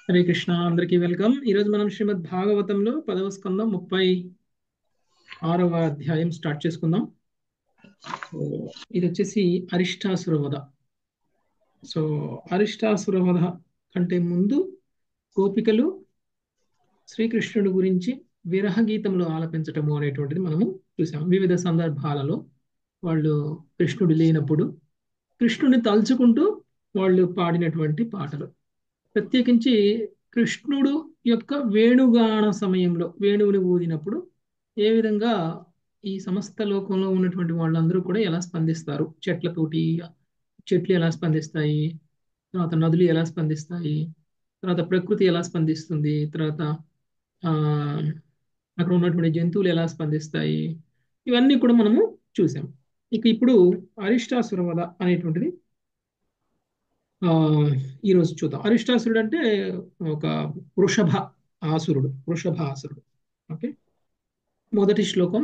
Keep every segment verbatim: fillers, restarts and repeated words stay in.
హరే కృష్ణ అందరికీ వెల్కమ్. ఈరోజు మనం శ్రీమద్ భాగవతంలో పదవ స్కందం ముప్పై ఆరవ అధ్యాయం స్టార్ట్ చేసుకుందాం. సో ఇది వచ్చేసి అరిష్టాసుర వధ. సో అరిష్టాసుర వధ కంటే ముందు గోపికలు శ్రీకృష్ణుడి గురించి విరహ గీతములు ఆలపించటము అనేటువంటిది మనము చూసాం. వివిధ సందర్భాలలో వాళ్ళు కృష్ణుడు లేనప్పుడు కృష్ణుడిని తలుచుకుంటూ వాళ్ళు పాడినటువంటి పాటలు. ప్రత్యేకించి కృష్ణుడు యొక్క వేణుగాన సమయంలో వేణువుని ఊదినప్పుడు ఏ విధంగా ఈ సమస్త లోకంలో ఉన్నటువంటి వాళ్ళందరూ కూడా ఎలా స్పందిస్తారు, చెట్లతోటి చెట్లు ఎలా స్పందిస్తాయి, తర్వాత నదులు ఎలా స్పందిస్తాయి, తర్వాత ప్రకృతి ఎలా స్పందిస్తుంది, తర్వాత ఆ అక్కడ ఉన్నటువంటి జంతువులు ఎలా స్పందిస్తాయి, ఇవన్నీ కూడా మనము చూసాం. ఇక ఇప్పుడు అరిష్టాసుర వధ అనేటువంటిది ఆ ఈరోజు చూద్దాం. అరిష్టాసురుడు అంటే ఒక వృషభ ఆసురుడు వృషభ ఆసురుడు ఓకే. మొదటి శ్లోకం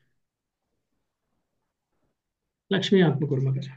లక్ష్మీ ఆత్మకూర్మ గారు.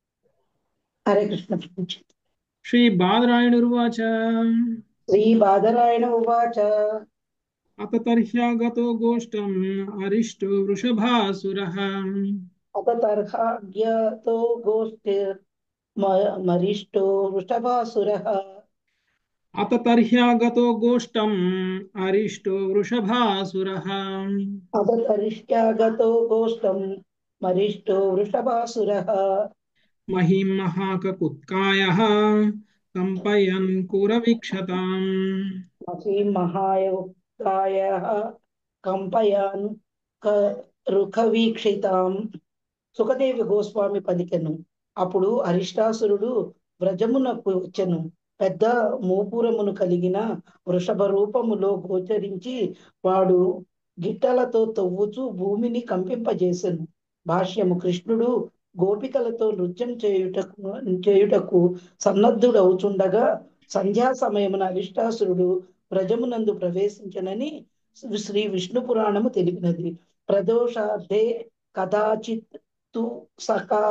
హరే కృష్ణ ప్రభుజీ. శ్రీ బాదరాయణుర్వాచ శ్రీ బాదరాయణ ఉవాచ. అత తర్హ్యాగతో గోష్టం అరిష్టో వృషభాసురః. అత తర్హాగ్యతో గోష్ఠిర్ మ- మరిష్టో వృషభాసురః. అత తర్హ్యాగతో గోష్టం అరిష్టో వృషభాసురః. అత తరిష్టాగతో గోష్టం మరిష్టో వృషభాసురః. మహిం మహాకకుత్కాయః కంపయన్ కురవీక్షతాం. మహీం మహాయోక్తాయః కంపయాన్ క- రుఖవీక్షితాం. సుఖదేవి గోస్వామి పలికెను. అప్పుడు అరిష్టాసురుడు వ్రజమునకు వచ్చెను. పెద్ద మోపురమును కలిగిన వృషభ రూపములో గోచరించి వాడు గిట్టలతో తవ్వుచూ భూమిని కంపింపజేసెను. భాష్యము. కృష్ణుడు గోపికలతో నృత్యం చేయుటకు చేయుటకు సన్నద్ధుడవుచుండగా సంధ్యా సమయమున అరిష్టాసురుడు వ్రజమునందు ప్రవేశించనని శ్రీ విష్ణు పురాణము తెలిపినది. ప్రదోషార్థే కదాచిత్ తు సకా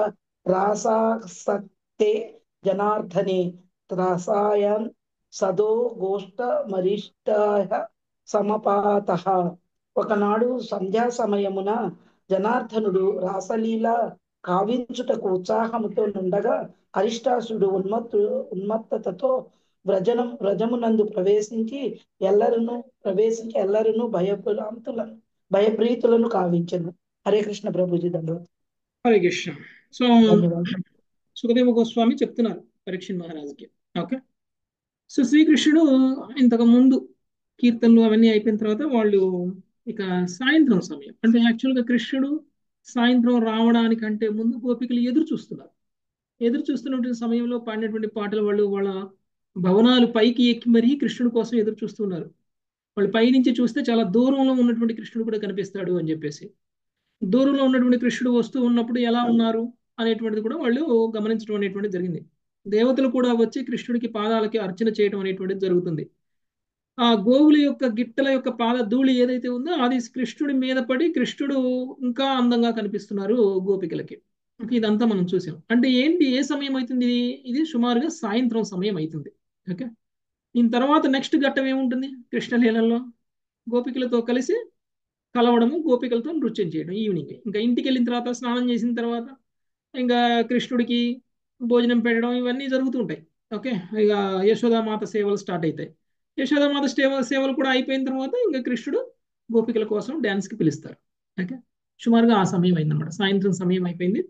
రాసాసక్తే జనార్దనే త్రాసాయన్ సదో గోష్ఠ మరిష్టాయ సమపాతః. ఒకనాడు సంధ్యా సమయమున జనార్దనుడు రాసలీల కావించుటకు ఉత్సాహముతో నుండగా అరిష్టాసుడు ఉన్మత్తు ఉన్మత్తతతో వ్రజనం వ్రజమునందు ప్రవేశించి ఎల్లరును ప్రవేశించి ఎల్లరును భయభ్రాంతులను భయభ్రీతులను కావించెను. హరే కృష్ణ ప్రభుజీ. దండవత్. హరే కృష్ణ. సో ధన్యవాదాలు. సుఖదేవ గోస్వామి చెప్తున్నారు పరీక్షణ్ మహారాజుకి. ఓకే. సో శ్రీకృష్ణుడు ఇంతకు ముందు కీర్తనలు అవన్నీ అయిపోయిన తర్వాత వాళ్ళు ఇక సాయంత్రం సమయం అంటే యాక్చువల్గా కృష్ణుడు సాయంత్రం రావడానికంటే ముందు గోపికలు ఎదురు చూస్తున్నారు. ఎదురు చూస్తున్నటువంటి సమయంలో పాడినటువంటి పాటలు వాళ్ళు వాళ్ళ భవనాలు పైకి ఎక్కి మరీ కృష్ణుడి కోసం ఎదురు చూస్తున్నారు. వాళ్ళు పైనుంచి చూస్తే చాలా దూరంలో ఉన్నటువంటి కృష్ణుడు కూడా కనిపిస్తాడు అని చెప్పేసి, దూరంలో ఉన్నటువంటి కృష్ణుడు వస్తూ ఉన్నప్పుడు ఎలా ఉన్నారు అనేటువంటిది కూడా వాళ్ళు గమనించడం అనేటువంటిది జరిగింది. దేవతలు కూడా వచ్చి కృష్ణుడికి పాదాలకి అర్చన చేయడం అనేటువంటిది జరుగుతుంది. ఆ గోవుల యొక్క గిట్టల యొక్క పాద ధూళి ఏదైతే ఉందో అది కృష్ణుడి మీద పడి కృష్ణుడు ఇంకా అందంగా కనిపిస్తున్నారు గోపికలకి. ఓకే, ఇదంతా మనం చూసాం. అంటే ఏంటి, ఏ సమయం అవుతుంది ఇది? ఇది సుమారుగా సాయంత్రం సమయం అవుతుంది. ఓకే. దీని తర్వాత నెక్స్ట్ ఘట్టం ఏముంటుంది కృష్ణలీలలో? గోపికలతో కలిసి కలవడము, గోపికలతో నృత్యం చేయడం ఈవినింగ్. ఇంకా ఇంటికి వెళ్ళిన తర్వాత స్నానం చేసిన తర్వాత ఇంకా కృష్ణుడికి భోజనం పెట్టడం ఇవన్నీ జరుగుతుంటాయి. ఓకే. ఇక యశోదామాత సేవలు స్టార్ట్ అవుతాయి. యశోదామాత సేవ సేవలు కూడా అయిపోయిన తర్వాత ఇంకా కృష్ణుడు గోపికల కోసం డ్యాన్స్కి పిలుస్తారు. ఓకే. సుమారుగా ఆ సమయం అయిందనమాట, సాయంత్రం సమయం అయిపోయింది.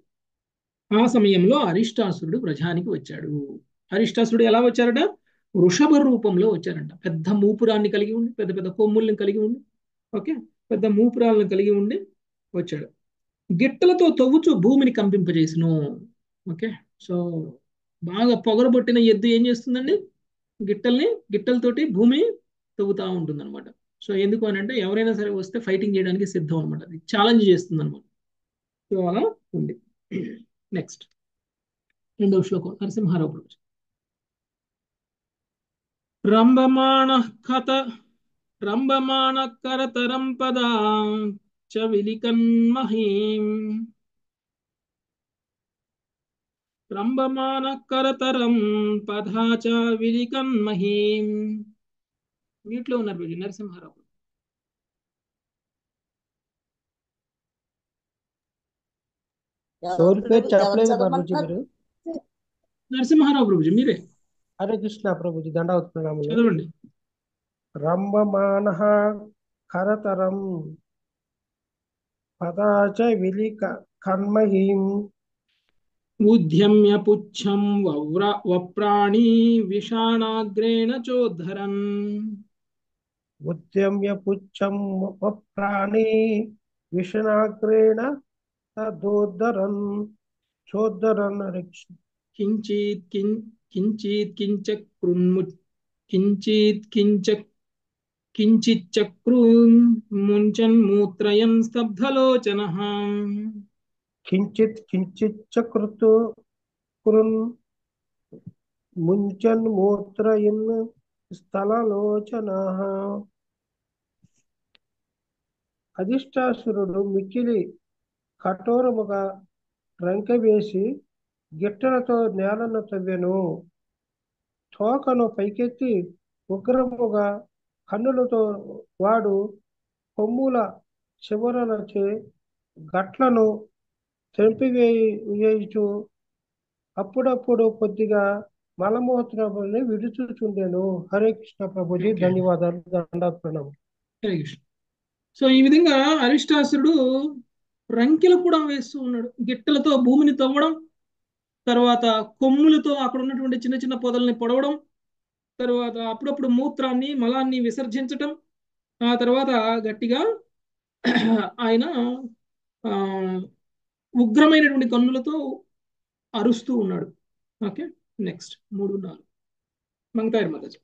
ఆ సమయంలో అరిష్టాసురుడు వ్రజానికి వచ్చాడు. అరిష్టాసురుడు ఎలా వచ్చారట? వృషభ రూపంలో వచ్చారంట. పెద్ద మూపురాన్ని కలిగి ఉండి, పెద్ద పెద్ద కొమ్ముల్ని కలిగి ఉండి, ఓకే, పెద్ద మూపురాలను కలిగి ఉండి వచ్చాడు. గిట్టలతో తవ్వుచు భూమిని కంపింపజేసును. ఓకే. సో బాగా పొగరబొట్టిన ఎద్దు ఏం చేస్తుందండి? గిట్టల్ని గిట్టలతోటి భూమి తవ్వుతా ఉంటుంది అనమాట. సో ఎందుకు అని అంటే ఎవరైనా సరే వస్తే ఫైటింగ్ చేయడానికి సిద్ధం అనమాట, అది ఛాలెంజ్ చేస్తుంది అనమాట. సో అలా ఉంది. నెక్స్ట్ రెండవ శ్లోకం నరసింహారావు ప్రభు. రంభమాణ కథ రంభమాణ కరతరం పదా చ విలికన్మహీం. రంభమాణ కరతరం పదా చ విలికన్మహీం. మ్యూట్ లో ఉన్నారు ప్రభుజీ. నరసింహారావు. ఎవరు ఎవరి పేరు ఎవరు చెప్పలేదు ప్రభుజీ చదవమంటున్నారు? మీరు. నరసింహారావు ప్రభుజీ మీరే హరే కృష్ణ ప్రభుజీ, దండవత్ ప్రణాములు. చదవండి. రంభమానః కరతరం పదాచ విలి కన్మహీం ఉద్యమ్య పుచ్చం వవ్ర వప్రాణి విషాణాగ్రేణ చోద్ధరన్. ఉద్యమ్య పుచ్చం ప్రాణి విషణాగ్రేణ తదోద్ధరన్ చోద్ధరన్. హరే కృష్ణ. కించిత్ కిం కించిత్ కించ కృన్ము కించిత్ కించ కించిచ్చక్రూన్ ముంచన్ మూత్రయం స్తబ్ధలోచనః. కించిత్ కించిచ్చ కృతు కృన్ ముంచన్ మూత్రయన్ స్థలలోచనః. అధిష్టాసురుడు మిక్కిలి కఠోరముగా రంకెవేసి గిట్టలతో నేలను తవ్వెను. తోకను పైకెత్తి ఉగ్రముగా కన్నులతో వాడు కొమ్ముల చివరలచే గట్లను తెంపివేయుచు అప్పుడప్పుడు కొద్దిగా మలమూత్రములని విడుచుచుండెను. హరే కృష్ణ ప్రభుజీ, Okay. ధన్యవాదాలు, దండాత్ ప్రణామం. హరే కృష్ణ. సో ఈ విధంగా అరిష్టాసురుడు రంకెలు కూడా వేస్తూ ఉన్నాడు. గిట్టలతో భూమిని తవ్వడం, తర్వాత కొమ్ములతో అక్కడ ఉన్నటువంటి చిన్న చిన్న పొదల్ని పొడవడం, తర్వాత అప్పుడప్పుడు మూత్రాన్ని మలాన్ని విసర్జించటం, ఆ తర్వాత గట్టిగా ఆయన ఆ ఉగ్రమైనటువంటి కన్నులతో అరుస్తూ ఉన్నాడు. ఓకే, నెక్స్ట్ మూడు నాలుగు మంగతాయర్ మాతాజీ.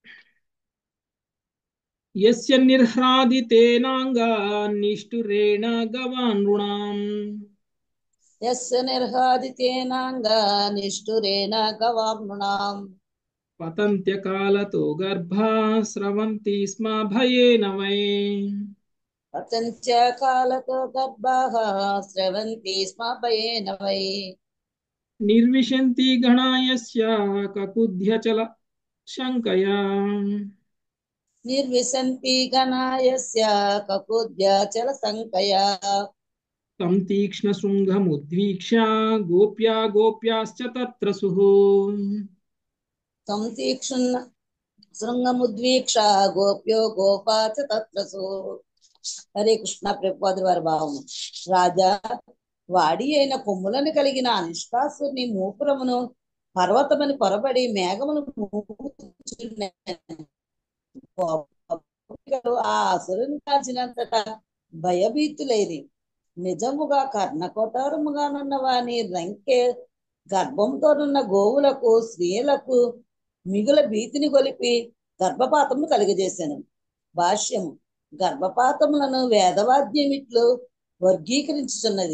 యస్య నిర్హ్రాదితేనాంగా నిష్ఠురేణ గవానృణాం. యస్య నిర్హాదితేనాంగా నిష్ఠురేణ గవామ్నృణాం. పతంత్యకాలతో గర్భా స్రవంతి స్మ భయేన వై. పతంత్య కాలతో గర్భాః స్రవంతి స్మ భయేన వై. నిర్విశంతి గణాయస్య కకుధ్యచల శంకయా. నిర్విశంతి గణాయస్య కకుధ్యాచల సంకయా. తం తీక్ష్ణ శృంగముద్వీక్ష గోప్యా గోప్యాశ్చ తత్రసుః. తం తీక్షున్న శృంగముద్వీక్ష గోప్యో గోపా చ తత్రసు. హరే కృష్ణ. ప్రభుపాదుల వారి భావము. రాజా, వాడి అయిన కొమ్ములను కలిగిన అనిష్టాసుని మూపురమును పర్వతమని పొరబడి మేఘమును ఆ అసురుని కాల్చినంతట భయభీతులైరి. నిజముగా కర్ణకోటారముగానున్న వాని రంకె గర్భంతోనున్న గోవులకు స్త్రీలకు మిగుల భీతిని గొలిపి గర్భపాతము కలిగజేశాను. భాష్యము. గర్భపాతములను వేదవాద్యమిట్లు వర్గీకరించుచున్నది.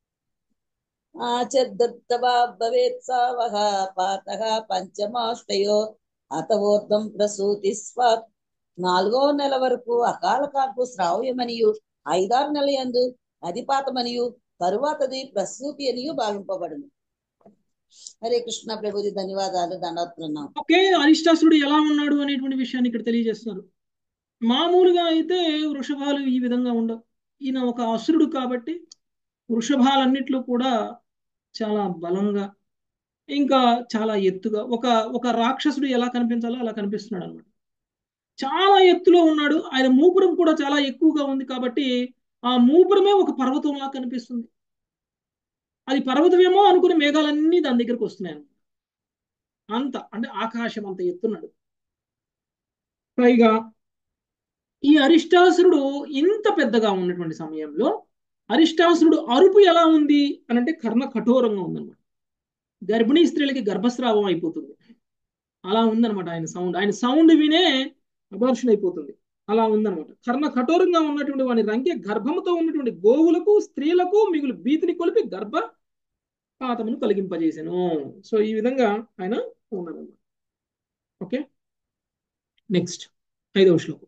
ఆచర్దత్తభవేత్సావహ పాతః పంచమాష్టయో అతవోర్ధం ప్రసూతి స్వాత్. నాలుగో నెల వరకు అకాల కాల్పు శ్రావ్యమనియు, ఐదారు నెల యందు అధిపాతమనియు, తరువాతది ప్రసూతి అనియు భావింపబడును. హరే కృష్ణ ప్రభుజీ, ధన్యవాదాలు, దండోత్తున్నాం. ఓకే, అరిష్టాసురుడు ఎలా ఉన్నాడు అనేటువంటి విషయాన్ని ఇక్కడ తెలియజేస్తున్నారు. మామూలుగా అయితే వృషభాలు ఈ విధంగా ఉండవు. ఈయన ఒక అసురుడు కాబట్టి వృషభాలన్నిట్లో కూడా చాలా బలంగా, ఇంకా చాలా ఎత్తుగా, ఒక ఒక రాక్షసుడు ఎలా కనిపించాలో అలా కనిపిస్తున్నాడు అనమాట. చాలా ఎత్తులో ఉన్నాడు. ఆయన మూపురం కూడా చాలా ఎక్కువగా ఉంది కాబట్టి ఆ మూపురమే ఒక పర్వతంలా కనిపిస్తుంది. అది పర్వతమేమో అనుకుని మేఘాలన్నీ దాని దగ్గరకు వస్తున్నాయి. అంత అంటే ఆకాశం అంత ఎత్తున్నాడు. పైగా ఈ అరిష్టాసురుడు ఇంత పెద్దగా ఉన్నటువంటి సమయంలో అరిష్టాసురుడు అరుపు ఎలా ఉంది అని అంటే కర్ణ కఠోరంగా ఉందన్నమాట. గర్భిణీ స్త్రీలకి గర్భస్రావం అయిపోతుంది, అలా ఉందన్నమాట ఆయన సౌండ్. ఆయన సౌండ్ వినే అబార్షన్ అయిపోతుంది, అలా ఉందన్నమాట. కర్ణ కఠోరంగా ఉన్నటువంటి వాని రంకె గర్భముతో ఉన్నటువంటి గోవులకు స్త్రీలకు మిగులు భీతిని కొలిపి గర్భ పాతమును కలిగింపజేసాను. సో ఈ విధంగా ఆయన ఉన్నారన్నమాట. ఓకే, నెక్స్ట్ ఐదవ శ్లోకం.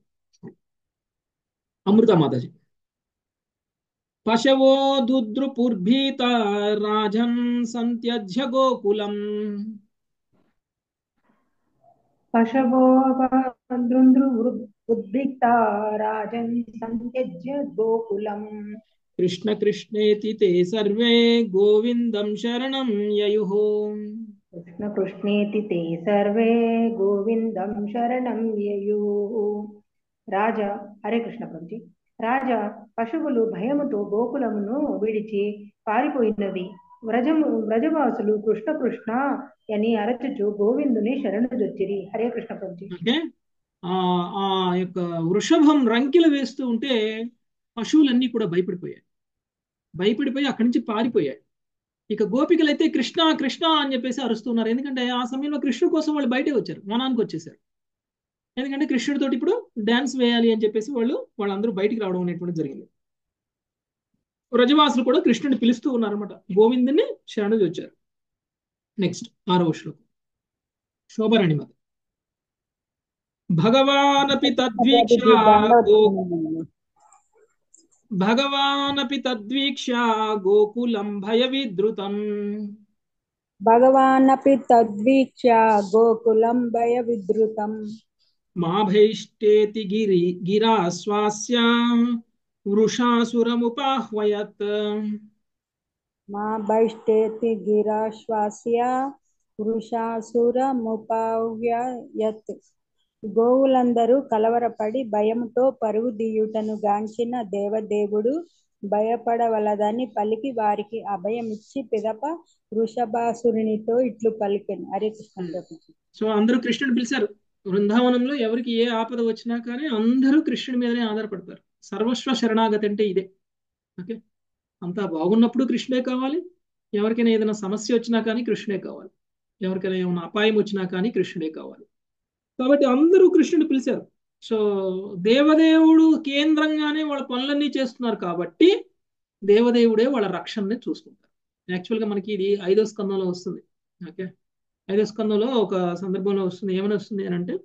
అమృత మాతాజీ. పశవో దుద్రుపుర్భీత రాజన్ సంత్యజ్య గోకులం. పశవో ఉద్రిక్తా రాజన్ సంత్యజ్య గోకులం. కృష్ణ కృష్ణేతి తే సర్వే గోవిందం శరణం యయుః. కృష్ణ కృష్ణేతి తే సర్వే గోవిందం శరణం యయు. రాజా హరే కృష్ణ ప్రభుజీ. రాజా పశువులు భయముతో గోకులమును విడిచి పారిపోయినవి. వ్రజము వ్రజవాసులు కృష్ణ కృష్ణ అని అరచుచు గోవిందుని శరణుజొచ్చిరి. హరే కృష్ణ ప్రభుజీ. ఓకే, ఆ ఆ యొక్క వృషభం రంకెలు వేస్తూ ఉంటే పశువులన్నీ కూడా భయపడిపోయాయి. భయపడిపోయి అక్కడి నుంచి పారిపోయాయి. ఇక గోపికలు అయితే కృష్ణ కృష్ణ అని చెప్పేసి అరుస్తున్నారు. ఎందుకంటే ఆ సమయంలో కృష్ణుడి కోసం వాళ్ళు బయటే వచ్చారు, వనానికి వచ్చేసారు. ఎందుకంటే కృష్ణుడితో ఇప్పుడు డాన్స్ వేయాలి అని చెప్పేసి వాళ్ళు వాళ్ళందరూ బయటికి రావడం అనేటువంటి జరిగింది. వ్రజవాసులు కూడా కృష్ణుడిని పిలుస్తూ ఉన్నారన్నమాట, గోవిందుని శరణు వచ్చారు. నెక్స్ట్ ఆరవ శ్లోకం, శోభరాణి మత. భగవానపి తద్వీక్షా గో భగవానపి తద్వీక్షా గోకులం భయ విద్రుతం. భగవానపి తద్వీక్ష్య గోకులం భయ విద్రుతం. మా భైష్టేతి గిరి గిరాస్వాస్య వృషాసురముపాహ్వయత్. మా భైష్టేతి గిరాశ్వాస్య వృషాసురముపాహ్వయత్. గోవులందరూ కలవరపడి భయముతో పరుగు దీయుటను గాంచిన దేవదేవుడు భయపడవలదని పలికి వారికి అభయమిచ్చి పిదప వృషభాసురునితో ఇట్లు పలికెను. హరే కృష్ణ ప్రభుజీ. సో అందరూ కృష్ణుని పిలిచారు. బృందావనంలో ఎవరికి ఏ ఆపద వచ్చినా కానీ అందరూ కృష్ణుడి మీదనే ఆధారపడతారు. సర్వస్వ శరణాగతి అంటే ఇదే. ఓకే, అంతా బాగున్నప్పుడు కృష్ణుడే కావాలి. ఎవరికైనా ఏదైనా సమస్య వచ్చినా కానీ కృష్ణుడే కావాలి. ఎవరికైనా ఏమైనా అపాయం వచ్చినా కానీ కృష్ణుడే కావాలి. కాబట్టి అందరూ కృష్ణుడు పిలిచారు. సో దేవదేవుడు కేంద్రంగానే వాళ్ళ పనులన్నీ చేస్తున్నారు కాబట్టి దేవదేవుడే వాళ్ళ రక్షణని చూసుకుంటారు. యాక్చువల్గా మనకి ఇది ఐదో స్కందంలో వస్తుంది. ఓకే, ఐదో స్కందంలో ఒక సందర్భంలో వస్తుంది. ఏమైనా వస్తుంది అని అంటే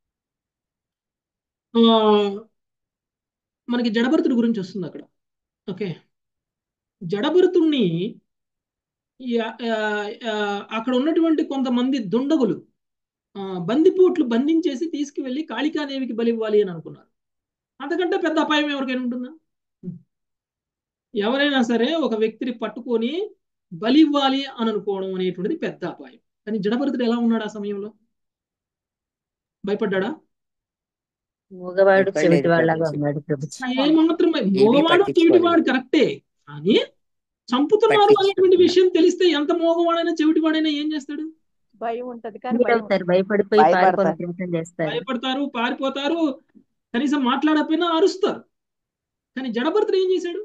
మనకి జడభరతుడి గురించి వస్తుంది అక్కడ. ఓకే, జడభరతుణ్ణి అక్కడ ఉన్నటువంటి కొంతమంది దుండగులు బందిపోట్లు బంధించేసి తీసుకువెళ్ళి కాళికాదేవికి బలివ్వాలి అని అనుకున్నారు. అంతకంటే పెద్ద అపాయం ఎవరికైనా ఉంటుందా? ఎవరైనా సరే ఒక వ్యక్తిని పట్టుకొని బలివ్వాలి అని అనుకోవడం అనేటువంటిది పెద్ద అపాయం. కానీ జడభరతుడు ఎలా ఉన్నాడు ఆ సమయంలో? భయపడ్డా? మూగవాడు చెవిటివాళ్ళగా ఉన్నాడు. ఏమాత్రం మోగవాడు చెవిటివాడు కరెక్టే, కానీ చంపుతున్నారు అనేటువంటి విషయం తెలిస్తే ఎంత మోగవాడైనా చెవిటివాడైనా ఏం చేస్తాడు? భయం ఉంటది కానీ భయపడిపోయి భయపడతారు, పారిపోతారు, కనీసం మాట్లాడకపోయినా అరుస్తారు. కానీ జడభరతుడు ఏం చేశాడు?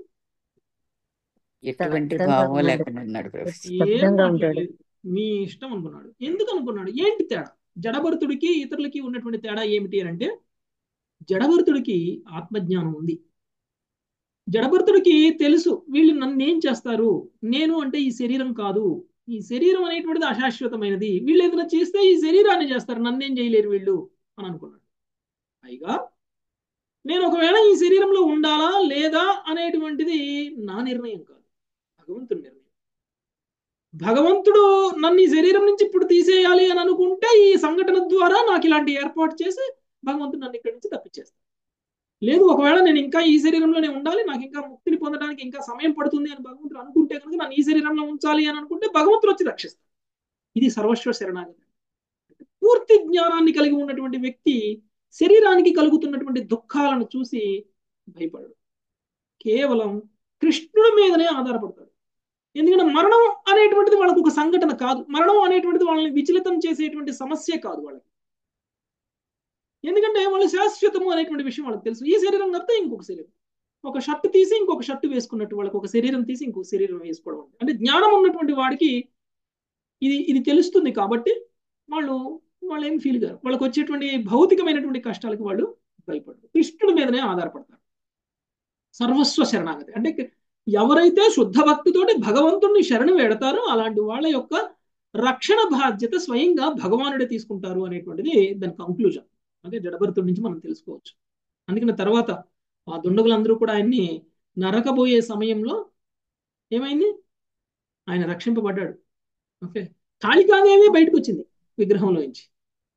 మీ ఇష్టం అనుకున్నాడు. ఎందుకు అనుకున్నాడు? ఏంటి తేడా? జడభరతుడికి ఇతరులకి ఉన్నటువంటి తేడా ఏమిటి అని అంటే జడభరతుడికి ఆత్మజ్ఞానం ఉంది. జడభరతుడికి తెలుసు వీళ్ళు నన్ను ఏం చేస్తారు, నేను అంటే ఈ శరీరం కాదు, ఈ శరీరం అనేటువంటిది అశాశ్వతమైనది, వీళ్ళు ఏదైనా చేస్తే ఈ శరీరాన్ని చేస్తారు, నన్నేం చేయలేరు వీళ్ళు అని అనుకున్నాడు. పైగా నేను ఒకవేళ ఈ శరీరంలో ఉండాలా లేదా అనేటువంటిది నా నిర్ణయం కాదు, భగవంతుడి నిర్ణయం. భగవంతుడు నన్ను ఈ శరీరం నుంచి ఇప్పుడు తీసేయాలి అని అనుకుంటే ఈ సంఘటన ద్వారా నాకు ఇలాంటి ఏర్పాటు చేసి భగవంతుడు నన్ను ఇక్కడి నుంచి తప్పించేస్తాడు. లేదు, ఒకవేళ నేను ఇంకా ఈ శరీరంలోనే ఉండాలి, నాకు ఇంకా ముక్తిని పొందడానికి ఇంకా సమయం పడుతుంది అని భగవంతుడు అనుకుంటే కనుక నన్ను ఈ శరీరంలో ఉంచాలి అని అనుకుంటే భగవంతుడు వచ్చి రక్షిస్తాడు. ఇది సర్వస్వ శరణాగతి. పూర్తి జ్ఞానాన్ని కలిగి ఉన్నటువంటి వ్యక్తి శరీరానికి కలుగుతున్నటువంటి దుఃఖాలను చూసి భయపడడు, కేవలం కృష్ణుడి మీదనే ఆధారపడతాడు. ఎందుకంటే మరణం అనేటువంటిది వాళ్ళకు ఒక సంఘటన కాదు, మరణం అనేటువంటిది వాళ్ళని విచలితం చేసేటువంటి సమస్య కాదు వాళ్ళకి. ఎందుకంటే వాళ్ళు శాశ్వతము అనేటువంటి విషయం వాళ్ళకి తెలుసు. ఈ శరీరం కాకపోతే ఇంకొక శరీరం, ఒక షర్ట్ తీసి ఇంకొక షర్ట్ వేసుకున్నట్టు వాళ్ళకి ఒక శరీరం తీసి ఇంకొక శరీరం వేసుకోవడం అంటే జ్ఞానం ఉన్నటువంటి వాడికి ఇది ఇది తెలుస్తుంది. కాబట్టి వాళ్ళు వాళ్ళు ఏం ఫీల్ కారు, వాళ్ళకి వచ్చేటువంటి భౌతికమైనటువంటి కష్టాలకు వాళ్ళు భయపడరు, కృష్ణుడి మీదనే ఆధారపడతారు. సర్వస్వ శరణాగతి అంటే ఎవరైతే శుద్ధ భక్తితోటి భగవంతుడిని శరణు వేడతారో అలాంటి వాళ్ళ యొక్క రక్షణ బాధ్యత స్వయంగా భగవానుడే తీసుకుంటారు అనేటువంటిది దాని కంక్లూజన్. అంటే జడభరతుడి నుంచి మనం తెలుసుకోవచ్చు. అందుకని తర్వాత ఆ దుండగులందరూ కూడా ఆయన్ని నరకబోయే సమయంలో ఏమైంది, ఆయన రక్షింపబడ్డాడు. ఓకే, కాళికాదేవి బయటకు వచ్చింది విగ్రహంలో నుంచి.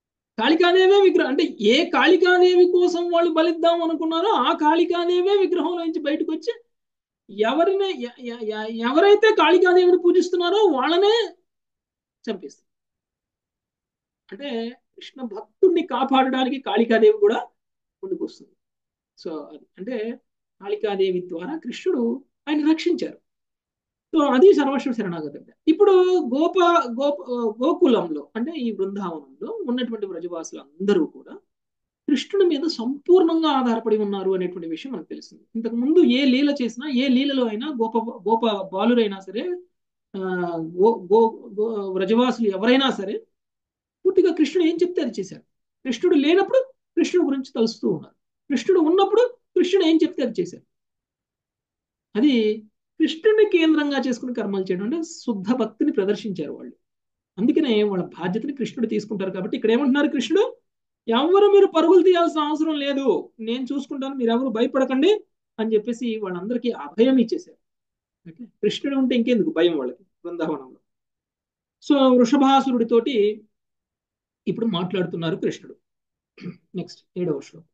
కాళికాదేవే విగ్రహం. అంటే ఏ కాళికాదేవి కోసం వాళ్ళు బలిద్దాం అనుకున్నారో ఆ కాళికాదేవే విగ్రహంలో నుంచి బయటకు వచ్చి ఎవరిని ఎ- ఎ- ఎ- ఎవరైతే కాళికాదేవిని పూజిస్తున్నారో వాళ్ళనే చంపేస్తారు. అంటే కృష్ణ భక్తుడిని కాపాడడానికి కాళికాదేవి కూడా ముందుకు వస్తుంది. సో అది అంటే కాళికాదేవి ద్వారా కృష్ణుడు ఆయన రక్షించారు. సో అది సర్వస్వ శరణాగతి అంటే. ఇప్పుడు గోప గోప గోకులంలో అంటే ఈ బృందావనంలో ఉన్నటువంటి బ్రజవాసులు అందరూ కూడా కృష్ణుడి మీద సంపూర్ణంగా ఆధారపడి ఉన్నారు అనేటువంటి విషయం మనకు తెలిసింది. ఇంతకు ముందు ఏ లీల చేసినా ఏ లీలలో అయినా గోప గోప బాలురైనా సరే ఆ, గో గో గో వ్రజవాసులు ఎవరైనా సరే పూర్తిగా కృష్ణుడు ఏం చెప్తే అది చేశారు. కృష్ణుడు లేనప్పుడు కృష్ణుడు గురించి తలుస్తూ ఉన్నారు. కృష్ణుడు ఉన్నప్పుడు కృష్ణుడు ఏం చెప్తే అది చేశారు. అది కృష్ణుడిని కేంద్రంగా చేసుకుని కర్మలు చేయడం అంటే శుద్ధ భక్తిని ప్రదర్శించారు వాళ్ళు. అందుకనే వాళ్ళ బాధ్యతని కృష్ణుడు తీసుకుంటారు. కాబట్టి ఇక్కడ ఏమంటున్నారు కృష్ణుడు, ఎవరు మీరు పరుగులు తీయాల్సిన అవసరం లేదు, నేను చూసుకుంటాను, మీరు ఎవరు భయపడకండి అని చెప్పేసి వాళ్ళందరికీ అభయం ఇచ్చేశారు. ఓకే, కృష్ణుడు ఉంటే ఇంకెందుకు భయం వాళ్ళకి బృందావనంలో. సో వృషభాసురుడితోటి ఇప్పుడు మాట్లాడుతున్నారు కృష్ణుడు. నెక్స్ట్ ఏడవ శ్లోకం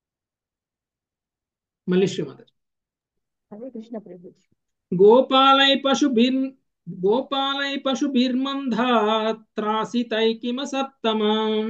మళ్ళీ శ్రీమాత. హరే కృష్ణ ప్రభుజీ. గోపాలై పశుభిర్ గోపాలై పశుభిర్మంధా త్రాసితై కిమ సత్తమం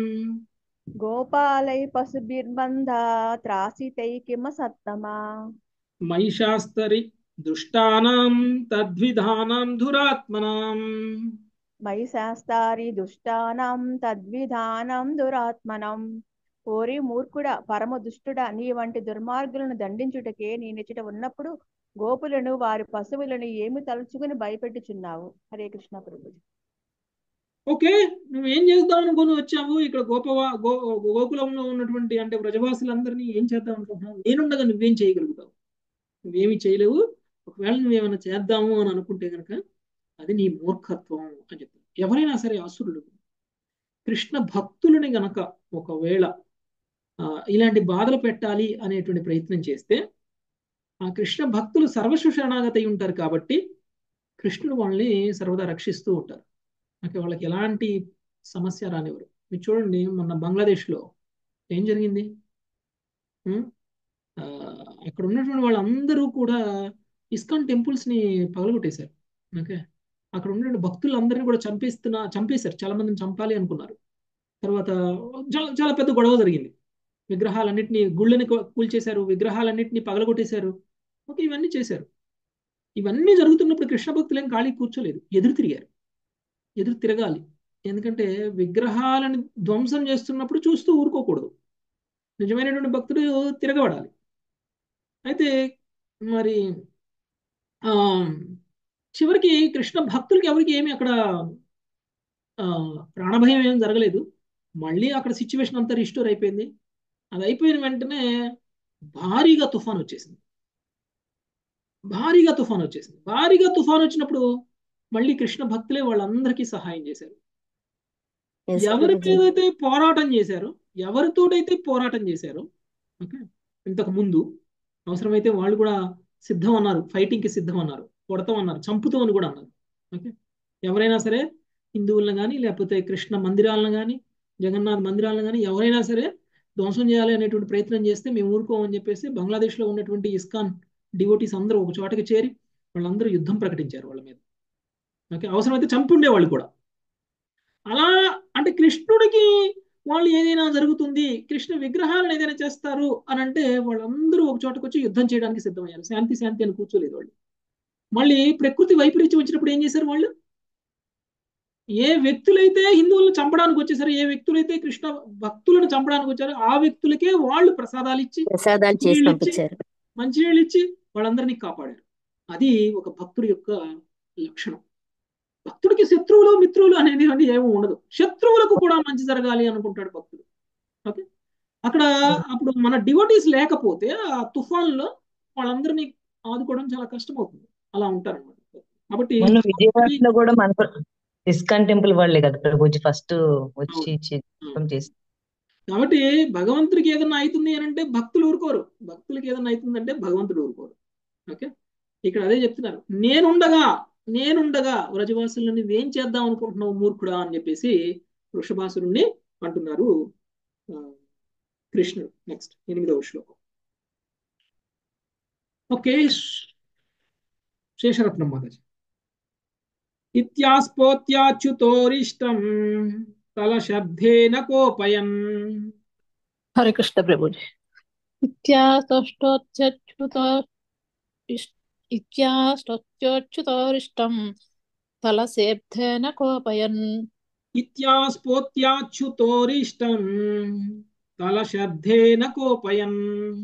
గోపాలై పశుభిర్బంధా త్రాసితై కిమ సత్తమా మహిషాస్తరి దుష్టానాం తద్విధానాం దురాత్మనాం మయి శాస్తారి దుష్టానం తద్విధానం దురాత్మనం. ఓరి మూర్ఖుడా, పరమ దుష్టుడా, నీ వంటి దుర్మార్గులను దండించుటకే నేనిచ్చట ఉన్నప్పుడు గోపులను వారి పశువులను ఏమి తలుచుకుని భయపెట్టుచున్నావు. హరే కృష్ణ ప్రభుజీ. ఓకే, నువ్వేం చేద్దాం అనుకుని వచ్చావు ఇక్కడ గోపవా గో గోకులంలో ఉన్నటువంటి అంటే వ్రజవాసులందరినీ ఏం చేద్దాం అనుకుంటున్నావు? నేనుండగా నువ్వేం చేయగలుగుతావు? నువ్వేమి చేయలేవు. ఒకవేళ నువ్వేమైనా చేద్దాము అని అనుకుంటే కనుక అది నీ మూర్ఖత్వం అని చెప్తాను. ఎవరైనా సరే అసురులు కృష్ణ భక్తులని గనక ఒకవేళ ఆ, ఇలాంటి బాధలు పెట్టాలి అనేటువంటి ప్రయత్నం చేస్తే ఆ కృష్ణ భక్తులు సర్వస్వ శరణాగతి అయి ఉంటారు. కాబట్టి కృష్ణుడు వాళ్ళని సర్వదా రక్షిస్తూ ఉంటారు. అంటే వాళ్ళకి ఎలాంటి సమస్య రానివ్వరు. మీరు చూడండి, మొన్న బంగ్లాదేశ్లో ఏం జరిగింది? ఉం? ఆ, అక్కడ ఉన్నటువంటి వాళ్ళందరూ కూడా ఇస్కాన్ టెంపుల్స్ ని పగలగొట్టేశారు. ఓకే, అక్కడ ఉన్నటువంటి భక్తులందరినీ కూడా చంపేస్తున్నా చంపేశారు. చాలా మందిని చంపాలి అనుకున్నారు. తర్వాత చాలా చాలా పెద్ద గొడవ జరిగింది. విగ్రహాలన్నింటినీ గుళ్ళని కూ- కూల్చేశారు, విగ్రహాలన్నింటినీ పగలగొట్టేశారు. ఓకే, ఇవన్నీ చేశారు. ఇవన్నీ జరుగుతున్నప్పుడు కృష్ణ భక్తులు ఏం ఖాళీ కూర్చోలేదు, ఎదురు తిరిగారు. ఎదురు తిరగాలి. ఎందుకంటే విగ్రహాలను ధ్వంసం చేస్తున్నప్పుడు చూస్తూ ఊరుకోకూడదు. నిజమైనటువంటి భక్తుడు తిరగబడాలి. అయితే మరి ఆ చివరికి కృష్ణ భక్తులకి ఎవరికి ఏమి అక్కడ ఆ, ప్రాణభయం ఏం జరగలేదు. మళ్ళీ అక్కడ సిచ్యువేషన్ అంతా రిస్టోర్ అయిపోయింది. అది అయిపోయిన వెంటనే భారీగా తుఫాన్ వచ్చేసింది. భారీగా తుఫాన్ వచ్చేసింది. భారీగా తుఫాన్ వచ్చినప్పుడు మళ్ళీ కృష్ణ భక్తులే వాళ్ళందరికీ సహాయం చేశారు. ఎస్ ఎవరి ప్రభుజీ. మీదైతే పోరాటం చేశారో, ఎవరితోటైతే పోరాటం చేశారో, ఓకే, ఇంతకు ముందు అవసరమైతే వాళ్ళు కూడా సిద్ధం అన్నారు, ఫైటింగ్ కి సిద్ధం అన్నారు, కొడతాం అన్నారు, చంపుతాం అని కూడా అన్నారు. ఓకే, ఎవరైనా సరే హిందువులను కానీ లేకపోతే కృష్ణ మందిరాలను కానీ జగన్నాథ్ మందిరాలను కానీ ఎవరైనా సరే ధ్వంసం చేయాలి అనేటువంటి ప్రయత్నం చేస్తే మేము ఊరుకోమని చెప్పేసి బంగ్లాదేశ్లో ఉన్నటువంటి ఇస్కాన్ డివోటీస్ అందరూ ఒక చోటకి చేరి వాళ్ళందరూ యుద్ధం ప్రకటించారు వాళ్ళ మీద. ఓకే, అవసరమైతే చంపి ఉండేవాళ్ళు కూడా. అలా అంటే కృష్ణుడికి వాళ్ళు ఏదైనా జరుగుతుంది, కృష్ణ విగ్రహాలను ఏదైనా చేస్తారు అని అంటే వాళ్ళందరూ ఒక చోటకు వచ్చి యుద్ధం చేయడానికి సిద్ధమయ్యారు. శాంతి శాంతి అని కూర్చోలేదు వాళ్ళు. మళ్ళీ ప్రకృతి వైపరీత్యం వచ్చినప్పుడు ఏం చేశారు వాళ్ళు? ఏ వ్యక్తులైతే హిందువులను చంపడానికి వచ్చేసారో, ఏ వ్యక్తులైతే కృష్ణ భక్తులను చంపడానికి వచ్చారో ఆ వ్యక్తులకే వాళ్ళు ప్రసాదాలు ఇచ్చి ప్రసాదాలు చేసి నీళ్ళు ఇచ్చి పంపించారు. మంచినీళ్ళు ఇచ్చి వాళ్ళందరినీ కాపాడారు. అది ఒక భక్తుడి యొక్క లక్షణం. భక్తుడికి శత్రువులు మిత్రులు అనేది అని ఏమీ ఉండదు. శత్రువులకు కూడా మంచి జరగాలి అనుకుంటాడు భక్తుడు. ఓకే, అక్కడ అప్పుడు మన డివోటీస్ లేకపోతే ఆ తుఫాన్లో వాళ్ళందరినీ ఆదుకోవడం చాలా కష్టం అవుతుంది. అలా ఉంటారన్నమాట. కాబట్టి మొన్న భక్తుడి విజయవాడలో కూడా మన ఇస్కాన్ టెంపుల్ వాళ్ళే కదా ప్రభుజీ ఫస్ట్ వచ్చి అవును, చే- అవును. చేసి కాబట్టి భగవంతుడికి ఏదన్నా అవుతుంది అని అంటే భక్తులు ఊరుకోరు, భక్తులకి ఏదన్నా అవుతుందంటే భగవంతుడు ఊరుకోరు. ఓకే, ఇక్కడ అదే చెప్తున్నారు, నేనుండగా నేనుండగా వ్రజవాసులను నువ్వేం చేద్దాం అనుకుంటున్నావు మూర్ఖుడా అని చెప్పేసి వృషభాసురుణ్ణి అంటున్నారు ఆ, కృష్ణుడు. నెక్స్ట్ ఎనిమిదవ శ్లోకం. ఓకే, శేషరత్నం మాతాజీ. ఇత్యాస్పోత్యాచ్యుతోరిష్టం తలశబ్దేన కోపయన్. హరే కృష్ణ ప్రభుజీ. ఇత్యాస్తోత్యచ్యుత ఇత్యాస్తోత్యోచ్యుతోరిష్టం తలసేబ్ధేన కోపయన్. ఇత్యాస్పోత్యాచ్యుతోరిష్టం తలశబ్దేన కోపయన్.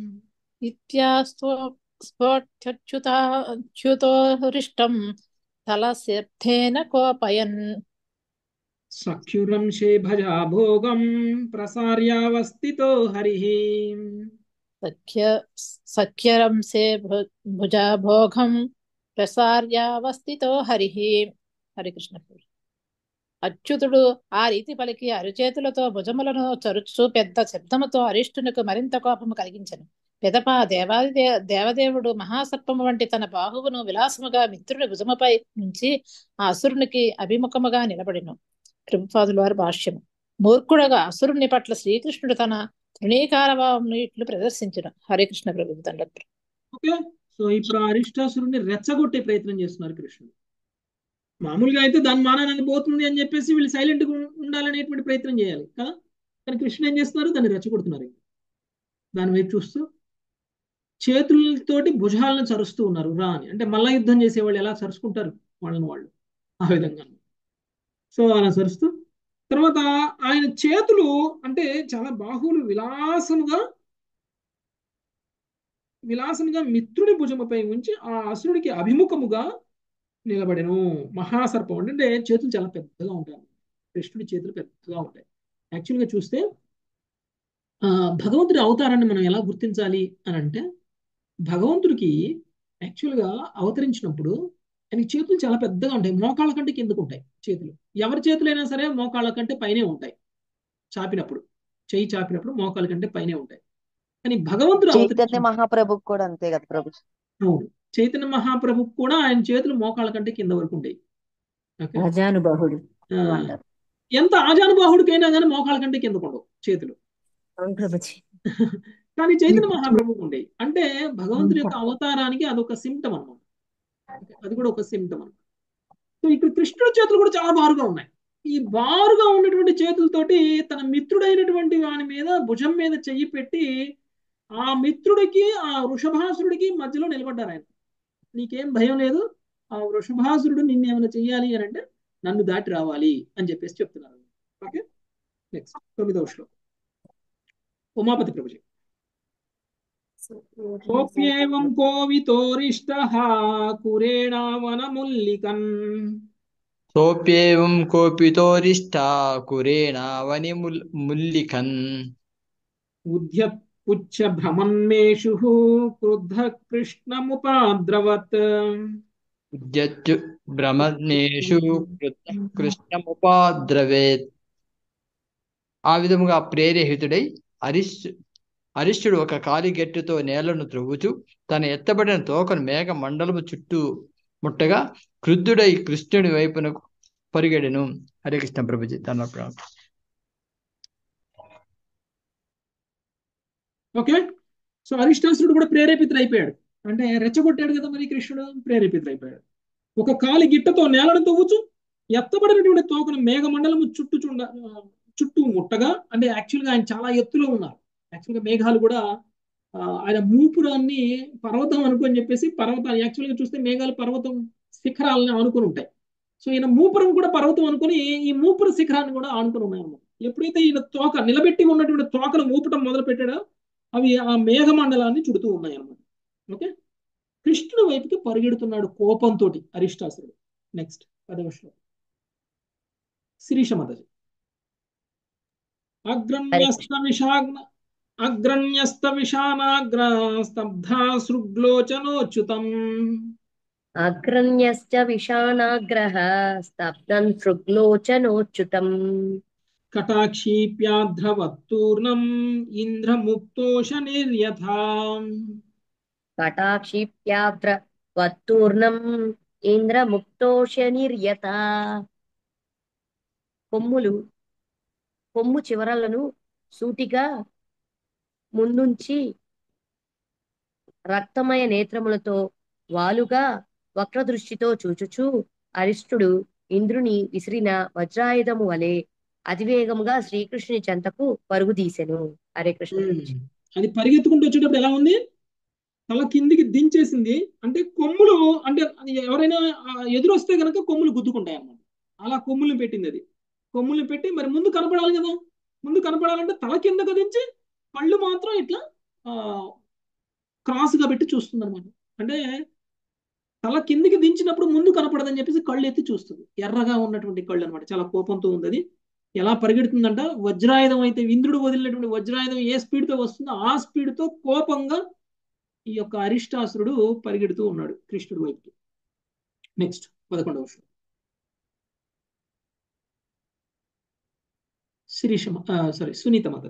ఇత్యాస్పోత్యచ్యుతోరిష్టం తలసేబ్ధేన కోపయన్. సఖ్యురంశే భజా భోగం ప్రసార్యావస్థితో హరిః. సఖ్య సఖ్యరంసే భు- భుజాభోగం ప్రసార్యావస్థితో హరిః. హరి కృష్ణ ప్రభు. అచ్యుతుడు ఆ రీతి పలికి అరుచేతులతో భుజములను చరుచు పెద్ద శబ్దముతో అరిష్టునికి మరింత కోపము కలిగించెను. పెదప దేవాది దేవదేవుడు మహాసర్పము వంటి తన బాహువును విలాసముగా మిత్రుని భుజముపై నుంచి ఆ అసురునికి అభిముఖముగా నిలబడిను. ప్రభుపాదుల వారి భాష్యము. మూర్ఖుడగా అసురుని పట్ల శ్రీకృష్ణుడు తన తృణీకార భావమును ఇట్లు ప్రదర్శించును. హరికృష్ణ ప్రభు దండత్వం. ఓకే, సో ఇప్పుడు ఆ అరిష్టాసురుడిని రెచ్చగొట్టే ప్రయత్నం చేస్తున్నారు కృష్ణుడు. మామూలుగా అయితే దాని మానాన్ని పోతుంది అని చెప్పేసి వీళ్ళు సైలెంట్ గా ఉండాలనేటువంటి ప్రయత్నం చేయాలి కదా, కానీ కృష్ణుడు ఏం చేస్తున్నారు, దాన్ని రెచ్చగొడుతున్నారు. దాని వైపు చూస్తూ చేతులతోటి భుజాలను చరుస్తూ ఉన్నారు. రా అని, అంటే మల్ల యుద్ధం చేసేవాళ్ళు ఎలా చరుచుకుంటారు వాళ్ళని వాళ్ళు, ఆ విధంగా. సో అలా చరుస్తూ తర్వాత ఆయన చేతులు అంటే చాలా బాహువులు విలాసముగా విలాసముగా మిత్రుడి భుజముపై ఉంచి ఆ అసురుడికి అభిముఖముగా నిలబడెను. మహాసర్పం అంటే చేతులు చాలా పెద్దగా ఉంటాయి. కృష్ణుడి చేతులు పెద్దగా ఉంటాయి. యాక్చువల్గా చూస్తే ఆ భగవంతుడి అవతారాన్ని మనం ఎలా గుర్తించాలి అని అంటే, భగవంతుడికి యాక్చువల్గా అవతరించినప్పుడు ఆయనకి చేతులు చాలా పెద్దగా ఉంటాయి. మోకాళ్ళ కంటే కిందకు ఉంటాయి చేతులు. ఎవరి చేతులైనా సరే మోకాళ్ళ కంటే పైనే ఉంటాయి. చాపినప్పుడు చెయ్యి చాపినప్పుడు మోకాళ్ళ కంటే పైనే ఉంటాయి. కానీ భగవంతుడు చైతన్య అవతరించిన మహాప్రభుకు కూడా అంతే కదా ప్రభు. అవును, చైతన్య మహాప్రభు కూడా ఆయన చేతులు మోకాళ్ళ కంటే కింద వరకు ఉంటాయి. ఓకే, అజానుబాహుడు ఆ, అంటారు. ఎంత ఆజానుబాహుడికైనా కానీ మోకాళ్ళ కంటే కిందకు ఉండవు చేతులు. అవును ప్రభుజీ. కానీ చైతన్య మహాప్రభుకు ఉండేవి. అంటే భగవంతుడి యొక్క అవతారానికి అదొక సిమ్టమ్ అన్నమాట. అది కూడా ఒక సిమ్టమ్ అన్నమాట. సో ఇక్కడ కృష్ణుడి చేతులు కూడా చాలా బారుగా ఉన్నాయి. ఈ బారుగా ఉన్నటువంటి చేతులతోటి తన మిత్రుడైనటువంటి వాని మీద భుజం మీద చెయ్యి పెట్టి ఆ మిత్రుడికి ఆ వృషభాసురుడికి మధ్యలో నిలబడ్డారు ఆయన. నీకేం భయం లేదు, ఆ వృషభాసురుడు నిన్నేమైనా చెయ్యాలి అని అంటే నన్ను దాటి రావాలి అని చెప్పేసి చెప్తున్నారు. ఓకే, నెక్స్ట్ తొమ్మిదవ శ్లోకం. ఉమాపతి ప్రభుజీ. సోప్యేవం కోవితోరిష్టః కురేణావనముల్లికన్. సోప్యేవం కోపితోరిష్టా కురేణావనిముల్లికన్. ఉద్యత్పుచ్చ భ్రమన్మేషు క్రుద్ధ కృష్ణముపాద్రవత్. ఉద్యత్యు భ్రమణేషు కృష్ణముపాద్రవేత్. ఆ విధముగా ప్రేరేహితుడై అరిష్ అరిష్టుడు ఒక కాలిగెట్టుతో నేలను త్రవ్వుతూ తన ఎత్తబడిన తోకను మేఘ మండలము చుట్టూ ముట్టగా క్రుద్ధుడై కృష్ణుడి వైపునకు పరిగెడెను. హరే కృష్ణ ప్రభుజీ. ధన్యవాదాలు. ఓకే, సో అరిష్టాసురుడు కూడా ప్రేరేపితుడైపోయాడు. అంటే రెచ్చగొట్టాడు కదా మరి కృష్ణుడు, ప్రేరేపితుడైపోయాడు. ఒక కాలి గిట్టతో నేలను తవ్వుచు ఎత్తబడినటువంటి తోకను మేఘమండలము చుట్టూ చుండ చుట్టూ ముట్టగా, అంటే యాక్చువల్గా ఆయన చాలా ఎత్తులో ఉన్నారు. యాక్చువల్గా మేఘాలు కూడా ఆ, ఆయన మూపురాన్ని పర్వతం అనుకొని చెప్పేసి పర్వతాన్ని యాక్చువల్గా చూస్తే మేఘాలు పర్వతం శిఖరాలను ఆనుకొని ఉంటాయి. సో ఈయన మూపురం కూడా పర్వతం అనుకొని ఈ మూపుర శిఖరాన్ని కూడా ఆనుకొని ఉన్నాయి అన్నమాట. ఎప్పుడైతే ఈయన తోక నిలబెట్టి ఉన్నటువంటి తోకను మూపటం మొదలు పెట్టాడో అవి ఆ మేఘమండలాన్ని చుడుతూ ఉన్నాయి అన్నమాట. ఓకే, కృష్ణుడి వైపుకి పరిగెడుతున్నాడు కోపంతో అరిష్టాసురుడు. నెక్స్ట్ పదవ శ్లోకం. శిరీష మాతాజీ. అగ్రన్యస్త విషాగ్న అగ్రన్యస్త విషానాగ్ర స్తబ్ధా సృగ్లోచనోచ్యుతం. అగ్రన్యశ్చ విషానాగ్రహ స్తబ్దం సృగ్లోచనోచ్యుతం. కటాక్షీప్యాధ్రవత్తూర్ణం ఇంద్రముక్తోష నిర్యథా. కటాక్షిప్యాద్ర వత్తూర్ణం ఇంద్రముక్తోషనిర్యత. కొమ్ములు కొమ్ము చివరలను సూటిగా ముందుంచి రక్తమయ నేత్రములతో వాలుగా వక్రదృష్టితో చూచుచూ అరిష్టుడు ఇంద్రుని విసిరిన వజ్రాయుధము వలె అతివేగముగా శ్రీకృష్ణుని చెంతకు పరుగు తీసెను. హరే కృష్ణ. అది పరిగెత్తుకుంటూ వచ్చేటప్పుడు ఎలా ఉంది? తల కిందికి దించేసింది. అంటే కొమ్ములు, అంటే అది ఎవరైనా ఎదురొస్తే కనుక కొమ్ములు గుద్దుకుంటాయి అన్నమాట. అలా కొమ్ములు పెట్టింది. అది కొమ్ములు పెట్టి మరి ముందు కనపడాలి కదా, ముందు కనపడాలంటే తల కిందకు దించి కళ్ళు మాత్రం ఇట్లా ఆ క్రాస్ గా పెట్టి చూస్తుంది అనమాట. అంటే తల కిందికి దించినప్పుడు ముందు కనపడదని చెప్పేసి కళ్ళు ఎత్తి చూస్తుంది. ఎర్రగా ఉన్నటువంటి కళ్ళు అనమాట. చాలా కోపంతో ఉంది అది. ఎలా పరిగెడుతుందంట, వజ్రాయుధం అయితే ఇంద్రుడు వదిలినటువంటి వజ్రాయుధం ఏ స్పీడ్ తో వస్తుందో ఆ స్పీడ్ తో కోపంగా ఈ యొక్క అరిష్టాసురుడు పరిగెడుతూ ఉన్నాడు కృష్ణుడి వైపుకి. నెక్స్ట్ పదకొండవ శ్లోకం. శిరీష సారీ సునీత మాత.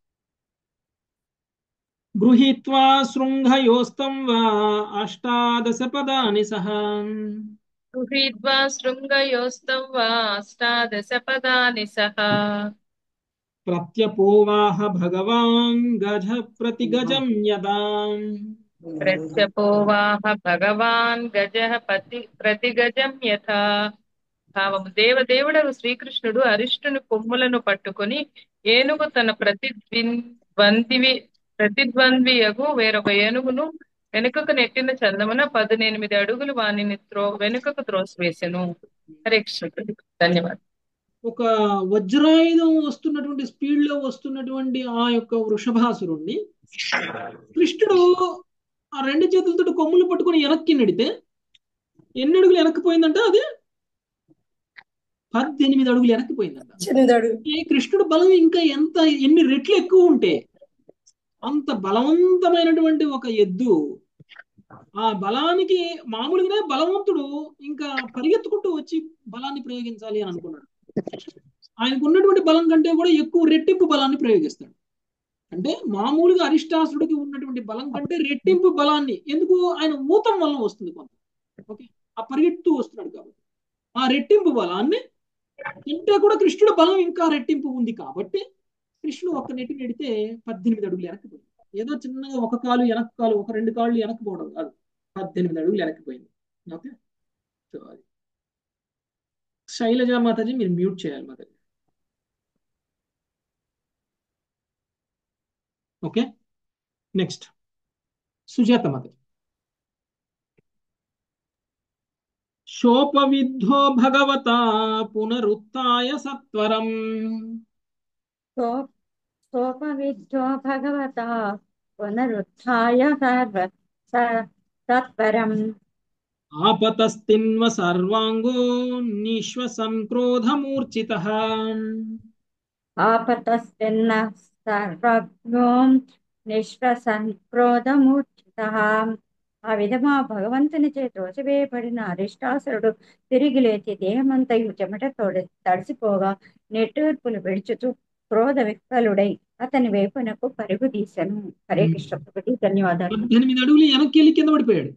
గృహీత్వా శృంగయోస్తం వా అష్టాదశ పదాని సహ గృహీత్వా శృంగయోస్తం వా అష్టాదశ పదాని సహ ప్రత్యపోవాహ భగవాన్ గజ ప్రతి గజం యదా ప్రత్యపోవాహ భగవాన్ గజ పతి ప్రతి గజం యథా. భావము దేవదేవుడకు శ్రీకృష్ణుడు అరిష్టుని కొమ్ములను పట్టుకొని ఏనుగు తన ప్రతిద్వంద్వి ప్రతిద్వంద్వియగు వేరొక ఏనుగును వెనుకకు నెట్టిన చందమున పదునెనిమిది అడుగులు వానిని త్రో వెనుకకు త్రోసివేసెను. హరే కృష్ణ. ధన్యవాదాలు. ఒక వజ్రాయుధం వస్తున్నటువంటి స్పీడ్ లో వస్తున్నటువంటి ఆ యొక్క వృషభాసురుణ్ణి కృష్ణుడు ఆ రెండు చేతులతో కొమ్ములు పట్టుకొని వెనక్కి నెడితే ఎన్ని అడుగులు వెనక్కిపోయిందంట? అది పద్దెనిమిది అడుగులు వెనక్కిపోయిందంట. ఈ కృష్ణుడు బలం ఇంకా ఎంత ఎన్ని రెట్లు ఎక్కువ ఉంటే అంత బలవంతమైనటువంటి ఒక ఎద్దు, ఆ బలానికి మామూలుగానే బలవంతుడు ఇంకా పరిగెత్తుకుంటూ వచ్చి బలాన్ని ప్రయోగించాలి అని అనుకున్నాడు. ఆయనకు ఉన్నటువంటి బలం కంటే కూడా ఎక్కువ రెట్టింపు బలాన్ని ప్రయోగిస్తాడు. అంటే మామూలుగా అరిష్టాసుడికి ఉన్నటువంటి బలం కంటే రెట్టింపు బలాన్ని, ఎందుకు ఆయన ఊతం వలన వస్తుంది కొంత, ఓకే, ఆ పరిగెత్తు వస్తున్నాడు కాబట్టి ఆ రెట్టింపు బలాన్ని కంటే కూడా కృష్ణుడు బలం ఇంకా రెట్టింపు ఉంది కాబట్టి కృష్ణుడు ఒక్క నెట్టి నెడితే పద్దెనిమిది అడుగులు వెనక్కిపోయింది. ఏదో చిన్నగా ఒక కాలు వెనక్కి కాలు ఒక రెండు కాళ్ళు వెనక్కిపోవడం కాదు, పద్దెనిమిది అడుగులు వెనక్కిపోయింది. ఓకే, సో అది శైలజ మాతాజీ మీరు మ్యూట్ చేయాలి మాతాజీ. ఓకే, నెక్స్ట్ సుజాత మాతాజీ. శోపవిద్ధో భగవతా పునరుత్థాయ సత్వరం శోపవిద్ధో భగవతా పునరుత్థాయ సత్వరం ఆపతస్తిన్వ సర్వాంగో నిశ్వసన్ క్రోధమూర్ఛితః ఆపతస్తిన్న సర్వజ్ఞో నిశ్వసన్ క్రోధమూర్ఛితః. ఆ విధమా భగవంతుని చే త్రోసివేయబడిన అరిష్టాసురుడు తిరిగి లేచి దేహమంతయు చెమటతో తడిసిపోగా నెట్టూర్పులు విడుచుతూ క్రోధ విహ్వలుడై అతని వైపునకు పరుగు తీశాను. హరే కృష్ణ ప్రభుజీ, ధన్యవాదాలు. పద్దెనిమిది అడుగులు వెనక్కి వెళ్ళి కింద పడిపోయాడు.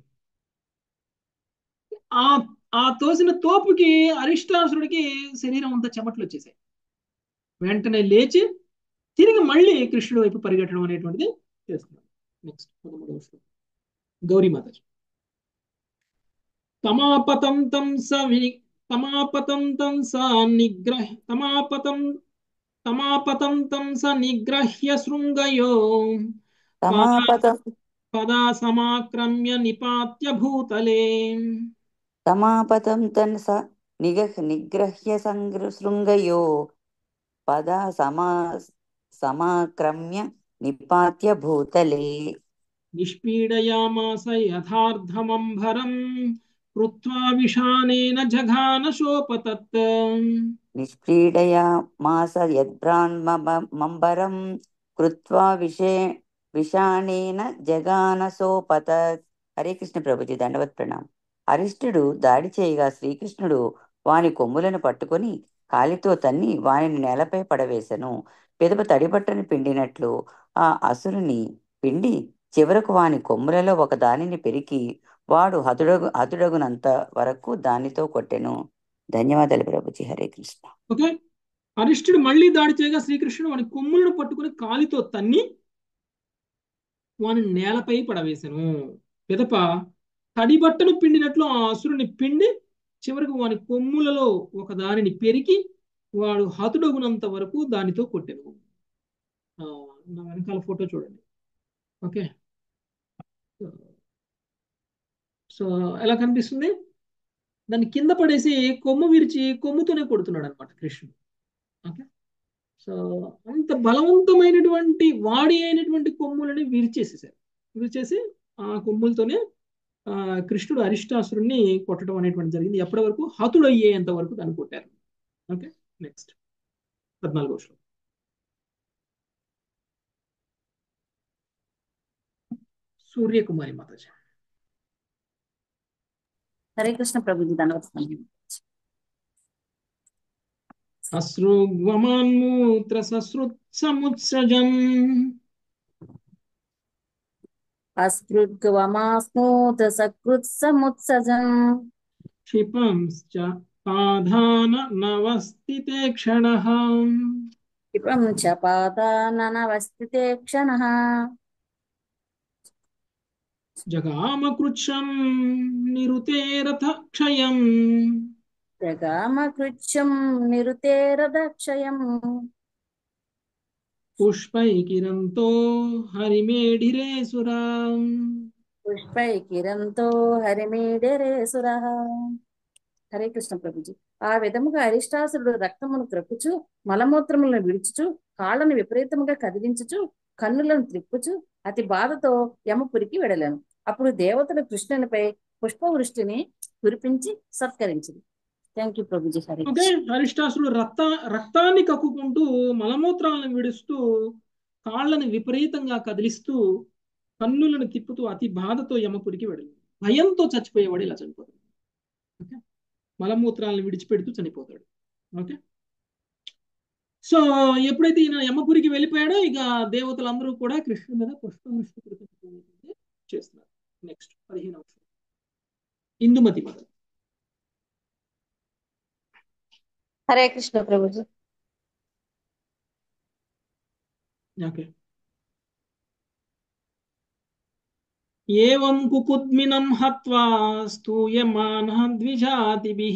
ఆ ఆ తోసిన తోపుకి అరిష్టాసురుడికి శరీరం అంతా చెమటలు వచ్చేసాయి. వెంటనే లేచి తిరిగి మళ్ళీ కృష్ణుడి వైపు పరిగెట్టడం అనేటువంటిది చేస్తున్నాడు. నెక్స్ట్ పదమూడవ శ్లోకం. గౌరీ మాతాజీ. తమాపతం తం స వి తమాపతం తం స నిగ్రహ తమాపతం తమాపతం తం స నిగ్రహ్య శృంగయో పదా సమాక్రమ్య నిపాత్య భూతలే. తమాపతం తన్ స నిగహ్ నిగ్రహ్య శృంగయో పద సమా సమాక్రమ్య నిపాత్య భూతలే. నిష్పీడయామాస యథార్థమంభరం కృత్వా విషానేన జఘాన శోపతత్. నిష్పీడయామాస యద్భ్రాన్మంబరం కృత్వా విషే విషాణేన జగాన సోపతత్. హరే కృష్ణ ప్రభుజీ, దండవత్ ప్రణాం. అరిష్టుడు దాడి చేయగా శ్రీకృష్ణుడు వాని కొమ్ములను పట్టుకొని కాలితో తన్ని వానిని నేలపై పడవేశను. పిదప తడిబట్టను పిండినట్లు ఆ అసురుని పిండి చివరకు వాని కొమ్ములలో ఒక దానిని పెరికి వాడు హతుడగు హతుడగునంత వరకు దానితో కొట్టెను. ధన్యవాదాలు ప్రభుజీ. హరే కృష్ణ. ఓకే, అరిష్టుడు మళ్ళీ దాడి చేయగా శ్రీకృష్ణుడు వాని కొమ్ములను పట్టుకుని కాలితో తన్ని వాని నేలపై పడవేశాను. పిదప తడి బట్టను పిండినట్లు ఆ అసురుని పిండి చివరికి వాని కొమ్ములలో ఒక దానిని పెరికి వాడు హతుడగునంత వరకు దానితో కొట్టెను. ఆ, నా వెనకాల ఫోటో చూడండి. ఓకే, సో ఎలా కనిపిస్తుంది? దాన్ని కింద పడేసి కొమ్ము విరిచి కొమ్ముతోనే కొడుతున్నాడు అనమాట కృష్ణుడు. ఓకే, సో అంత బలవంతమైనటువంటి వాడి అయినటువంటి కొమ్ములని విరిచేసేసారు. విరిచేసి ఆ కొమ్ములతోనే ఆ కృష్ణుడు అరిష్టాసురుణ్ణి కొట్టడం అనేటువంటి జరిగింది. ఎప్పటి వరకు? హతుడు అయ్యేంత వరకు దాన్ని కొట్టారు. ఓకే, నెక్స్ట్ పద్నాలుగో శ్లోకం. సూర్యకుమారి మాతాజీ. హరే కృష్ణ ప్రభుజీ ధన్యవాదాలు. అశ్రుగ్వమాన్మూత్ర సశ్రుత్సముత్సజం అస్పృగ్వమాస్మూత సకృత్ సముత్సజం క్షిపంశ్చ పాధాన నవస్థితే క్షణః క్షిపం చ పాదాననవస్థితే క్షణః జగామకృచ్ఛం నిరుతేరథ క్షయం జగామకృచ్ఛం నిరుతేరదక్షయం పుష్పైకిరంతో హరిమేఢిరేసురాం పుష్పైకిరంతో హరిమీడెరేసురః. హరే కృష్ణ ప్రభుజీ. ఆ విధముగా అరిష్టాసురుడు రక్తమును త్రొక్కుచు మలమూత్రములను విడుచుచు కాళ్ళను విపరీతముగా కదిలించుచు కన్నులను త్రిప్పుచు అతి బాధతో యమపురికి వెడలేను. అప్పుడు దేవతలు కృష్ణునిపై పుష్పవృష్టిని కురిపించి సత్కరించింది. Thank you Prabhuji. Hare okay, అరిష్టాసురుడు రక్త రక్తాన్ని కక్కుకుంటూ మలమూత్రాలను విడుస్తూ కాళ్ళని విపరీతంగా కదిలిస్తూ కన్నులను తిప్పుతూ అతి బాధతో యమపురికి వెడలేను. భయంతో చచ్చిపోయేవాడు ఇలా చనిపోతాడు. ఓకే, మలమూత్రాలను విడిచిపెడుతూ చనిపోతాడు. ఓకే, సో ఎప్పుడైతే ఈయన యమపురికి వెళ్ళిపోయాడో ఇక దేవతలందరూ కూడా కృష్ణుడి మీద పుష్పవృష్టి కురిపించుకునేటువంటి చేస్తున్నారు. నెక్స్ట్ పదిహేనవ ఇందుమతి మత. హరే కృష్ణ ప్రభుజీ. ఓకే, ఏవం కుకుద్మినం హత్వా స్తూయమానః ద్విజాతిభిః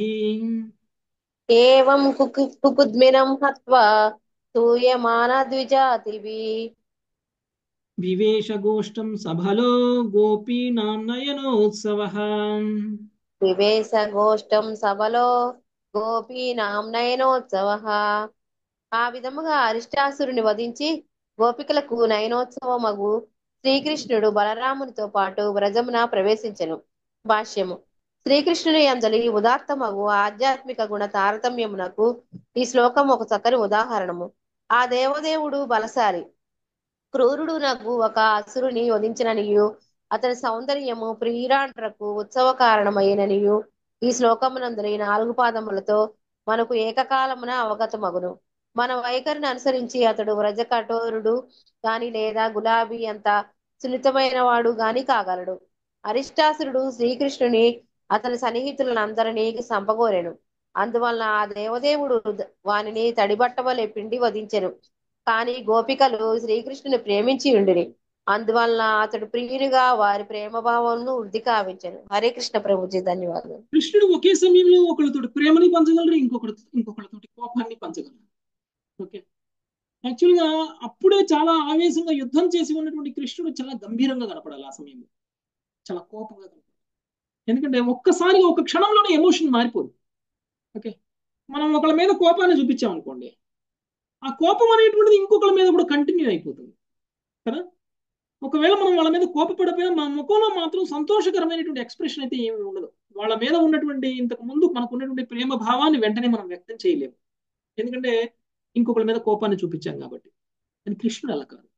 ఏవం కుకు కుకుద్మినం హత్వా స్తూయమాన ద్విజాతిభిః వివేశ గోష్టం సభలో గోపీనాం నయనోత్సవః వివేశ గోష్టం సభలో గోపీనాం నయనోత్సవః. ఆ విధముగా అరిష్టాసురుని వధించి గోపికలకు నయనోత్సవమగు శ్రీకృష్ణుడు బలరామునితో పాటు వ్రజమున ప్రవేశించెను. భాష్యము. శ్రీకృష్ణుని యందలి ఉదాత్తమగు ఆధ్యాత్మిక గుణ తారతమ్యమునకు ఈ శ్లోకం ఒక చక్కని ఉదాహరణము. ఆ దేవదేవుడు బలశాలి, క్రూరుడు నగు ఒక అసురుని వధించిననియు అతని సౌందర్యము ప్రియురాండ్రకు ఉత్సవ కారణమైననియు ఈ శ్లోకమునందరి నాలుగు పాదములతో మనకు ఏకకాలమున అవగతమగును. మన వైఖరిని అనుసరించి అతడు వ్రజ కఠోరుడు గాని లేదా గులాబీ అంత సున్నితమైన వాడు గాని కాగలడు. అరిష్టాసురుడు శ్రీకృష్ణుని అతని సన్నిహితులందరినీ సంపగోరెను. అందువలన ఆ దేవదేవుడు వానిని తడిబట్టవలె పిండి వధించెను. కానీ గోపికలు శ్రీకృష్ణుని ప్రేమించి ఉండిరి. అందువలన అతడు ప్రియునిగా వారి ప్రేమ భావంను వృద్ధి కావించెను. హరే కృష్ణ ప్రభుజీ. ధన్యవాదాలు. కృష్ణుడు ఒకే సమయంలో ఒకరితోటి ప్రేమని పంచగలరు, ఇంకొకరి ఇంకొకరితోటి కోపాన్ని పంచగలరు. ఓకే, యాక్చువల్గా అప్పుడే చాలా ఆవేశంగా యుద్ధం చేసి ఉన్నటువంటి కృష్ణుడు చాలా గంభీరంగా కనపడాలి. ఆ సమయంలో చాలా కోపంగా కనపడాలి. ఎందుకంటే ఒక్కసారిగా ఒక క్షణంలోనే ఎమోషన్ మారిపోదు. ఓకే, మనం ఒకళ్ళ మీద కోపాన్ని చూపించాం అనుకోండి, ఆ కోపం అనేటువంటిది ఇంకొకళ్ళ మీద కూడా కంటిన్యూ అయిపోతుంది కదా. ఒకవేళ మనం వాళ్ళ మీద కోపపడిపోయినా మన ముఖంలో మాత్రం సంతోషకరమైనటువంటి ఎక్స్ప్రెషన్ అయితే ఏమి ఉండదు. వాళ్ళ మీద ఉన్నటువంటి ఇంతకు ముందు మనకు ఉన్నటువంటి ప్రేమ భావాన్ని వెంటనే మనం వ్యక్తం చేయలేము, ఎందుకంటే ఇంకొకళ్ళ మీద కోపాన్ని చూపించాం కాబట్టి. అని కృష్ణుడు అలా కాదు.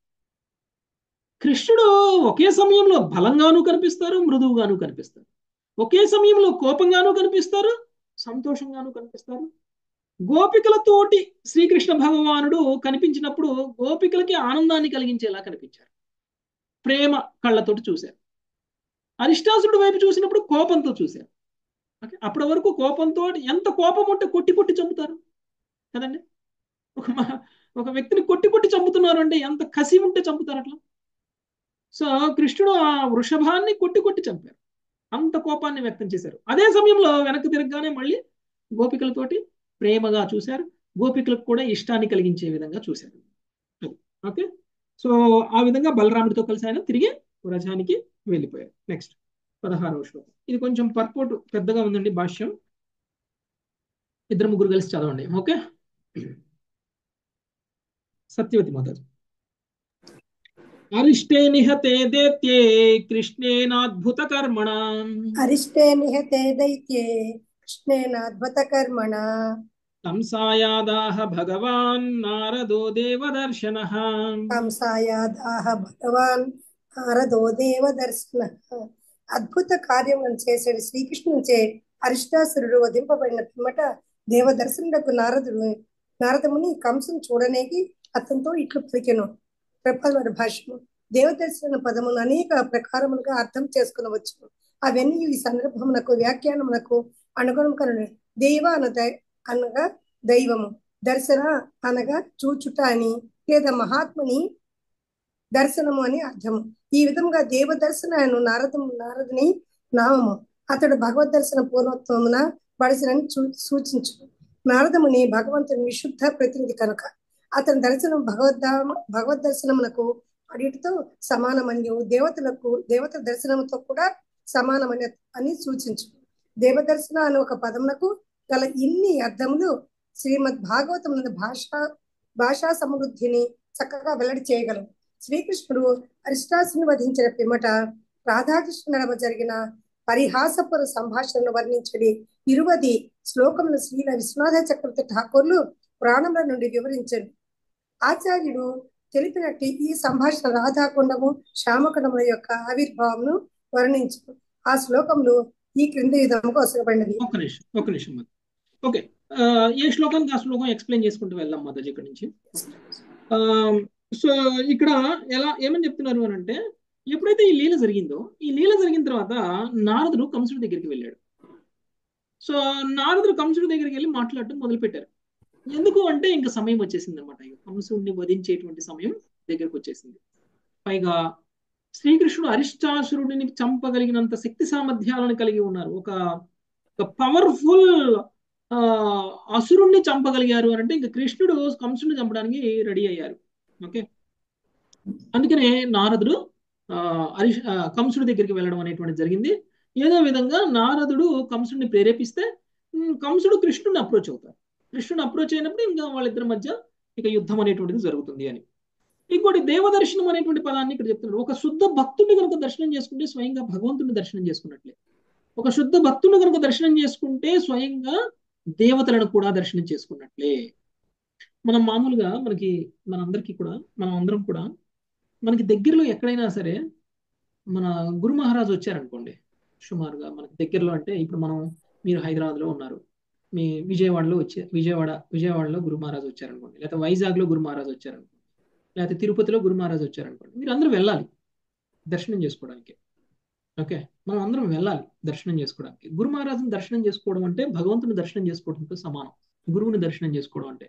కృష్ణుడు ఒకే సమయంలో బలంగాను కనిపిస్తారు, మృదువుగాను కనిపిస్తారు. ఒకే సమయంలో కోపంగాను కనిపిస్తారు, సంతోషంగాను కనిపిస్తారు. గోపికలతోటి శ్రీకృష్ణ భగవానుడు కనిపించినప్పుడు గోపికలకి ఆనందాన్ని కలిగించేలా కనిపించారు, ప్రేమ కళ్ళతోటి చూశారు. అరిష్టాసురుడు వైపు చూసినప్పుడు కోపంతో చూశారు. ఓకే, అప్పటి వరకు కోపంతో ఎంత కోపం ఉంటే కొట్టి కొట్టి చంపుతారు కదండి. ఒక మ- ఒక వ్యక్తిని కొట్టి కొట్టి చంపుతున్నారు అంటే ఎంత కసి ఉంటే చంపుతారు అట్లా. సో కృష్ణుడు ఆ వృషభాన్ని కొట్టి కొట్టి చంపారు, అంత కోపాన్ని వ్యక్తం చేశారు. అదే సమయంలో వెనక్కి తిరగగానే మళ్ళీ గోపికలతోటి ప్రేమగా చూశారు, గోపికలకు కూడా ఇష్టాన్ని కలిగించే విధంగా చూశారు. ఓకే, సో ఆ విధంగా బలరాముడితో కలిసి ఆయన తిరిగి వ్రజానికి వెళ్ళిపోయారు. నెక్స్ట్ పదహారవ శ్లోకం. ఇది కొంచెం పర్పోర్ట్ పెద్దగా ఉందండి భాష్యం, ఇద్దరు ముగ్గురు కలిసి చదవండి. ఓకే, సత్యవతి మాతాజీ. అరిష్టే నిహతే దైత్యే కృష్ణేనాద్భుత కర్మణ అరిష్టే నిహతే దైత్యే కృష్ణేనాద్భుతకర్మణ కంసాయాదాహ భగవాన్ నారదో దేవదర్శనః. కంసాయాదాహ భగవాన్ నారదో దేవదర్శనః. అద్భుత కార్యములను చేసేది శ్రీకృష్ణునిచే అరిష్టాసురుడు వధింపబడిన పిమ్మట దేవదర్శనులకు నారదుడు నారదముని కంసుని చూడనేగి అతనితో ఇట్లు పలికెను. ప్రపద భాష్యము. దేవదర్శన పదమును అనేక ప్రకారములుగా అర్థం చేసుకునవచ్చు. అవన్నీ ఈ సందర్భమునకు వ్యాఖ్యానమునకు అనుగుణంగా దేవ అన అనగా దైవము, దర్శన అనగా చూచుట అని, లేదా మహాత్ముని దర్శనము అని అర్థము. ఈ విధంగా దేవ దర్శనను నారదము నారదుని నామము. అతడు భగవద్ దర్శన పూర్ణత్వమున బడిసినని చూ సూచించు. నారదముని భగవంతుని విశుద్ధ ప్రతినిధి కనుక అతని దర్శనం భగవద్ధామ భగవద్ దర్శనమునకు అడిటితో సమానమని, దేవతలకు దేవతల దర్శనముతో కూడా సమానమని అని సూచించు. దేవదర్శన అనే ఒక పదమునకు గల ఇన్ని అర్థములు శ్రీమద్ భాగవతం భాషా భాషా సమృద్ధిని చక్కగా వెల్లడి చేయగలవు. శ్రీకృష్ణుడు అరిష్టాసుని వధించిన పిమ్మట రాధాకృష్ణ నడమ జరిగిన పరిహాసపుర సంభాషణను వర్ణించడి ఇరువది శ్లోకములు శ్రీల విశ్వనాథ చక్రవర్తి ఠాకూర్లు పురాణముల నుండి వివరించారు. ఆచార్యుడు తెలిపినట్టు ఈ సంభాషణ రాధాకుండము శ్యామకుండముల యొక్క ఆవిర్భావమును వర్ణించు. ఆ శ్లోకములు ఈ క్రింది విధముగా అవసరపడినది. ఒక నిమిషం ఒక నిమిషం ఓకే, ఏ శ్లోకానికి ఆ శ్లోకం ఎక్స్ప్లెయిన్ చేసుకుంటూ వెళ్దాం మాతాజీ ఇక్కడ నుంచి. సో ఇక్కడ ఎలా ఏమని చెప్తున్నారు అని అంటే, ఎప్పుడైతే ఈ లీల జరిగిందో, ఈ లీల జరిగిన తర్వాత నారదుడు కంసుడి దగ్గరికి వెళ్ళాడు. సో నారదుడు కంసుడి దగ్గరికి వెళ్ళి మాట్లాడటం మొదలు పెట్టారు. ఎందుకు అంటే ఇంకా సమయం వచ్చేసింది అనమాట, కంసుడిని వధించేటువంటి సమయం దగ్గరకు వచ్చేసింది. పైగా శ్రీకృష్ణుడు అరిష్టాసురుడిని చంపగలిగినంత శక్తి సామర్థ్యాలను కలిగి ఉన్నారు. ఒక పవర్ఫుల్ ఆ అసురుణ్ణి చంపగలిగారు అని అంటే ఇంకా కృష్ణుడు కంసుడిని చంపడానికి రెడీ అయ్యారు. ఓకే, అందుకనే నారదుడు ఆ హరిష్ కంసుడి దగ్గరికి వెళ్ళడం అనేటువంటి జరిగింది. ఏదో విధంగా నారదుడు కంసుడిని ప్రేరేపిస్తే కంసుడు కృష్ణుడిని అప్రోచ్ అవుతారు. కృష్ణుని అప్రోచ్ అయినప్పుడు ఇంకా వాళ్ళిద్దరి మధ్య ఇక యుద్ధం అనేటువంటిది జరుగుతుంది అని. ఇంకోటి దేవదర్శనం అనేటువంటి పదాన్ని ఇక్కడ చెప్తున్నారు. ఒక శుద్ధ భక్తుడిని కనుక దర్శనం చేసుకుంటే స్వయంగా భగవంతుడిని దర్శనం చేసుకున్నట్లే. ఒక శుద్ధ భక్తుడిని కనుక దర్శనం చేసుకుంటే స్వయంగా దేవతలను కూడా దర్శనం చేసుకున్నట్లే. మనం మామూలుగా మనకి మనందరికీ కూడా మనం అందరం కూడా మనకి దగ్గరలో ఎక్కడైనా సరే మన గురు మహారాజు వచ్చారనుకోండి, సుమారుగా మనకి దగ్గరలో అంటే ఇప్పుడు మనం మీరు హైదరాబాద్లో ఉన్నారు, మీ విజయవాడలో వచ్చే విజయవాడ విజయవాడలో గురు మహారాజు వచ్చారనుకోండి, లేకపోతే వైజాగ్లో గురు మహారాజు వచ్చారనుకోండి, లేకపోతే తిరుపతిలో గురు మహారాజు వచ్చారనుకోండి, మీరు అందరూ వెళ్ళాలి దర్శనం చేసుకోవడానికి. ఓకే, మనం అందరం వెళ్ళాలి దర్శనం చేసుకోవడానికి. గురు మహారాజుని దర్శనం చేసుకోవడం అంటే భగవంతుని దర్శనం చేసుకోవడంతో సమానం. గురువుని దర్శనం చేసుకోవడం అంటే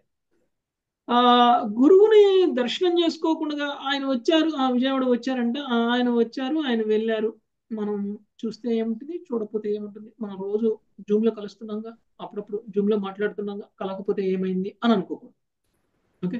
ఆ గురువుని దర్శనం చేసుకోకుండా ఆయన వచ్చారు, ఆ విజయవాడ వచ్చారంటే ఆయన వచ్చారు, ఆయన వెళ్ళారు, మనం చూస్తే ఏముంటుంది, చూడకపోతే ఏముంటుంది. మనం రోజు జూమ్ లో కలుస్తున్నాగా, అప్పుడప్పుడు జూమ్ లో మాట్లాడుతున్నాగా, కలకపోతే ఏమైంది అని అనుకోకూడదు. ఓకే,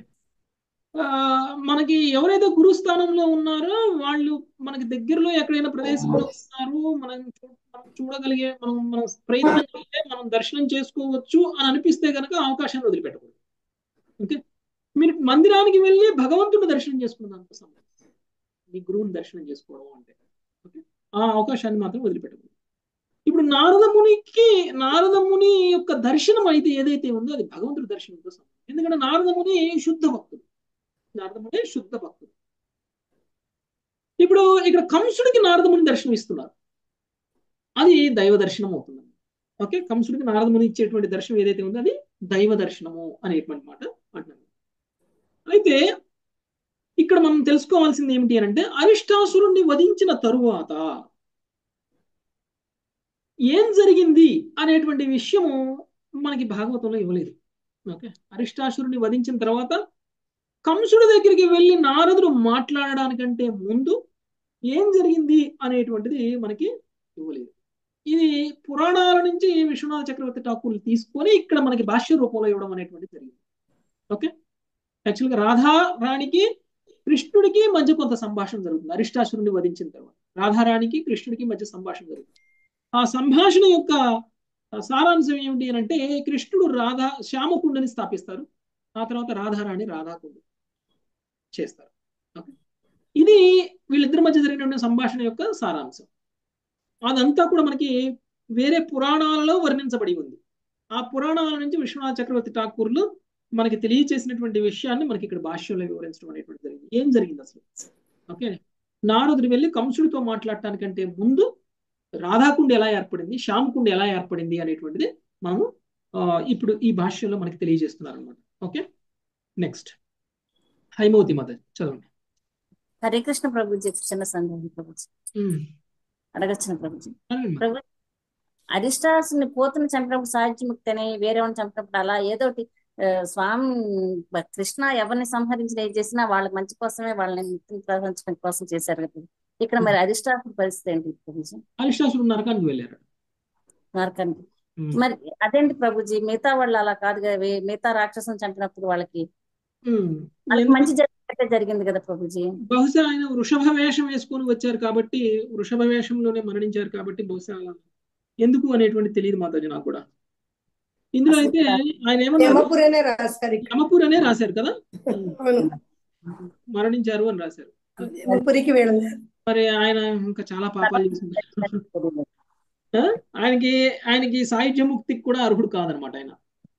ఆ మనకి ఎవరైతే గురు స్థానంలో ఉన్నారో వాళ్ళు మనకి దగ్గరలో ఎక్కడైనా ప్రదేశంలో ఉన్నారు, మనం మనం చూడగలిగే మనం మనం ప్రయత్నం చేస్తే మనం దర్శనం చేసుకోవచ్చు అని అనిపిస్తే కనుక అవకాశాన్ని వదిలిపెట్టకూడదు. ఓకే, మీరు మందిరానికి వెళ్ళి భగవంతుని దర్శనం చేసుకున్న దాంతో సంబంధం, మీ గురువుని దర్శనం చేసుకోవడం అంటే ఓకే, ఆ అవకాశాన్ని మాత్రం వదిలిపెట్టకూడదు. ఇప్పుడు నారదమునికి నారదముని యొక్క దర్శనం అయితే ఏదైతే ఉందో అది భగవంతుడి దర్శనంతో సంబంధం. ఎందుకంటే నారదముని శుద్ధ భక్తుడు, నారదముని శుద్ధ భక్తుడు. ఇప్పుడు ఇక్కడ కంసుడికి నారదముని దర్శనం ఇస్తున్నారు, అది దైవ దర్శనం అవుతుంది. ఓకే, కంసుడికి నారదముని ఇచ్చేటువంటి దర్శనం ఏదైతే ఉందో అది దైవ దర్శనము అనేటువంటి మాట అంటున్నారు. అయితే ఇక్కడ మనం తెలుసుకోవాల్సింది ఏమిటి అని అంటే, అరిష్టాసురుణ్ణి వధించిన తరువాత ఏం జరిగింది అనేటువంటి విషయము మనకి భాగవతంలో ఇవ్వలేదు. ఓకే, అరిష్టాసురుని వధించిన తర్వాత కంసుడి దగ్గరికి వెళ్ళి నారదుడు మాట్లాడడానికంటే ముందు ఏం జరిగింది అనేటువంటిది మనకి ఇవ్వలేదు. ఇది పురాణాల నుంచి విశ్వనాథ చక్రవర్తి ఠాకూర్ తీసుకొని ఇక్కడ మనకి భాష్య రూపంలో ఇవ్వడం అనేటువంటిది జరిగింది. ఓకే, యాక్చువల్గా రాధా రాణికి కృష్ణుడికి మధ్య కొంత సంభాషణ జరుగుతుంది అరిష్టాసురుని వధించిన తర్వాత. రాధారాణికి కృష్ణుడికి మధ్య సంభాషణ జరుగుతుంది. ఆ సంభాషణ యొక్క సారాంశం ఏమిటి అని అంటే, కృష్ణుడు రాధా శ్యామకుండని స్థాపిస్తారు, ఆ తర్వాత రాధారాణి రాధాకుండ చేస్తారు. ఓకే, ఇది వీళ్ళిద్దరి మధ్య జరిగిన సంభాషణ యొక్క సారాంశం. అదంతా కూడా మనకి వేరే పురాణాలలో వర్ణించబడి ఉంది. ఆ పురాణాల నుంచి విశ్వనాథ చక్రవర్తి ఠాకూర్లు మనకి తెలియచేసినటువంటి విషయాన్ని మనకి ఇక్కడ భాష్యంలో వివరించడం అనేటువంటి జరిగింది. ఏం జరిగింది అసలు? ఓకే, నారదుడు వెళ్ళి కంసుడితో మాట్లాడటానికంటే ముందు రాధాకుండ ఎలా ఏర్పడింది, శ్యామకుండ ఎలా ఏర్పడింది అనేటువంటిది మనము ఇప్పుడు ఈ భాష్యంలో మనకి తెలియజేస్తున్నారు అనమాట. ఓకే, నెక్స్ట్ హైమవతి మద చదవండి. హరే కృష్ణ ప్రభుజీ, చిన్న సందేహం ప్రభుజీ అడగచ్చిన ప్రభుజీ. ప్రభు అరిష్టాసుని పోతుని చంపినప్పుడు సాహిత్యముక్తి అని, వేరే వాళ్ళని చంపినప్పుడు అలా ఏదోటి స్వామి కృష్ణ ఎవరిని సంహరించిన ఏది చేసినా వాళ్ళకి మంచి కోసమే, వాళ్ళని ముక్తిని ప్రవహించడం కోసం చేశారు కదా. ఇక్కడ మరి అరిష్టాసుడి పరిస్థితి ఏంటి ప్రభుజీ? అరిష్టాసుడు నరకానికి వెళ్ళారు. నరకానికి మరి అదేంటి ప్రభుజీ? మిగతా వాళ్ళు అలా కాదు కదా, మిగతా రాక్షసుని చంపినప్పుడు వాళ్ళకి మంచి జరిగినట్టే జరిగింది కదా ప్రభుజీ. బహుశా ఆయన వృషభ వేషం వేసుకొని వచ్చారు కాబట్టి, వృషభ వేషంలోనే మరణించారు కాబట్టి బహుశా ఎందుకు అనేటువంటి తెలియదు మాతాజీ నాకు కూడా. ఇందులో అయితే ఆయన ఏమన్నారు, యమపూర్ అనే రాశారు కదా, మరణించారు అని రాశారు. మరి ఆయన ఇంకా చాలా పాపాలు చేసింది. ఆయనకి ఆయనకి సాయుధ్య ముక్తికి కూడా అర్హుడు కాదనమాట ఆయన.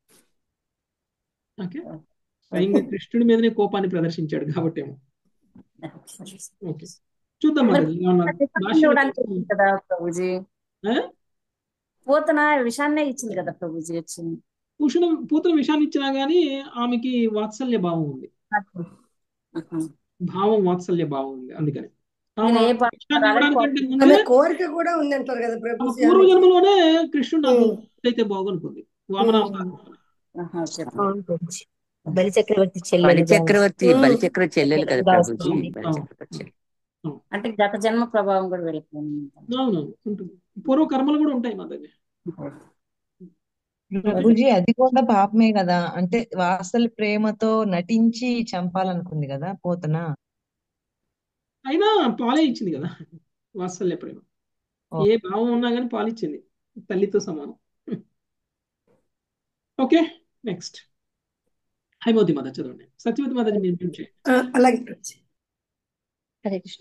ఓకే, స్వయంగా కృష్ణుడి మీదనే కోపాన్ని ప్రదర్శించాడు కాబట్టి ఏమో. ఓకే, చూద్దాం కదా ప్రభుజీ. పూతన విషాన్నే ఇచ్చింది కదా ప్రభుజీ. వచ్చింది పూషణ పూతన విషాన్ని ఇచ్చినా గానీ ఆమెకి వాత్సల్య భావం ఉంది, భావం వాత్సల్య భావం ఉంది. అందుకని కోరిక కూడా ఉంది అంటారు కదా ప్రభు. పూర్వ జన్మలోనే కృష్ణుడు అయితే బాగునుకుంది. వామనావతారం బలిచక్రవర్తి బలిచక్రవర్తి బలిచక్రవర్తి చెల్లెలు కదా ప్రభుజీ. అంటే గత జన్మ ప్రభావం కూడా వెళ్ళిపోయింది. అవును, ఉంటుంది. పూర్వ కర్మలు కూడా ఉంటాయి మా దగ్గర. ప్రభుజీ అది కూడా పాపమే కదా, అంటే వాత్సల్య ప్రేమతో నటించి చంపాలనుకుంది కదా పోతన. అయినా పాలే ఇచ్చింది కదా వాత్సల్య ప్రేమ. ఏ భావం ఉన్నా కానీ పాలిచ్చింది, తల్లితో సమానం. ఓకే, నెక్స్ట్ హైమవతి మాత చదవండి. సత్యవతి మాతాజీ మీరు చేయండి. అలాగే. హరే కృష్ణ.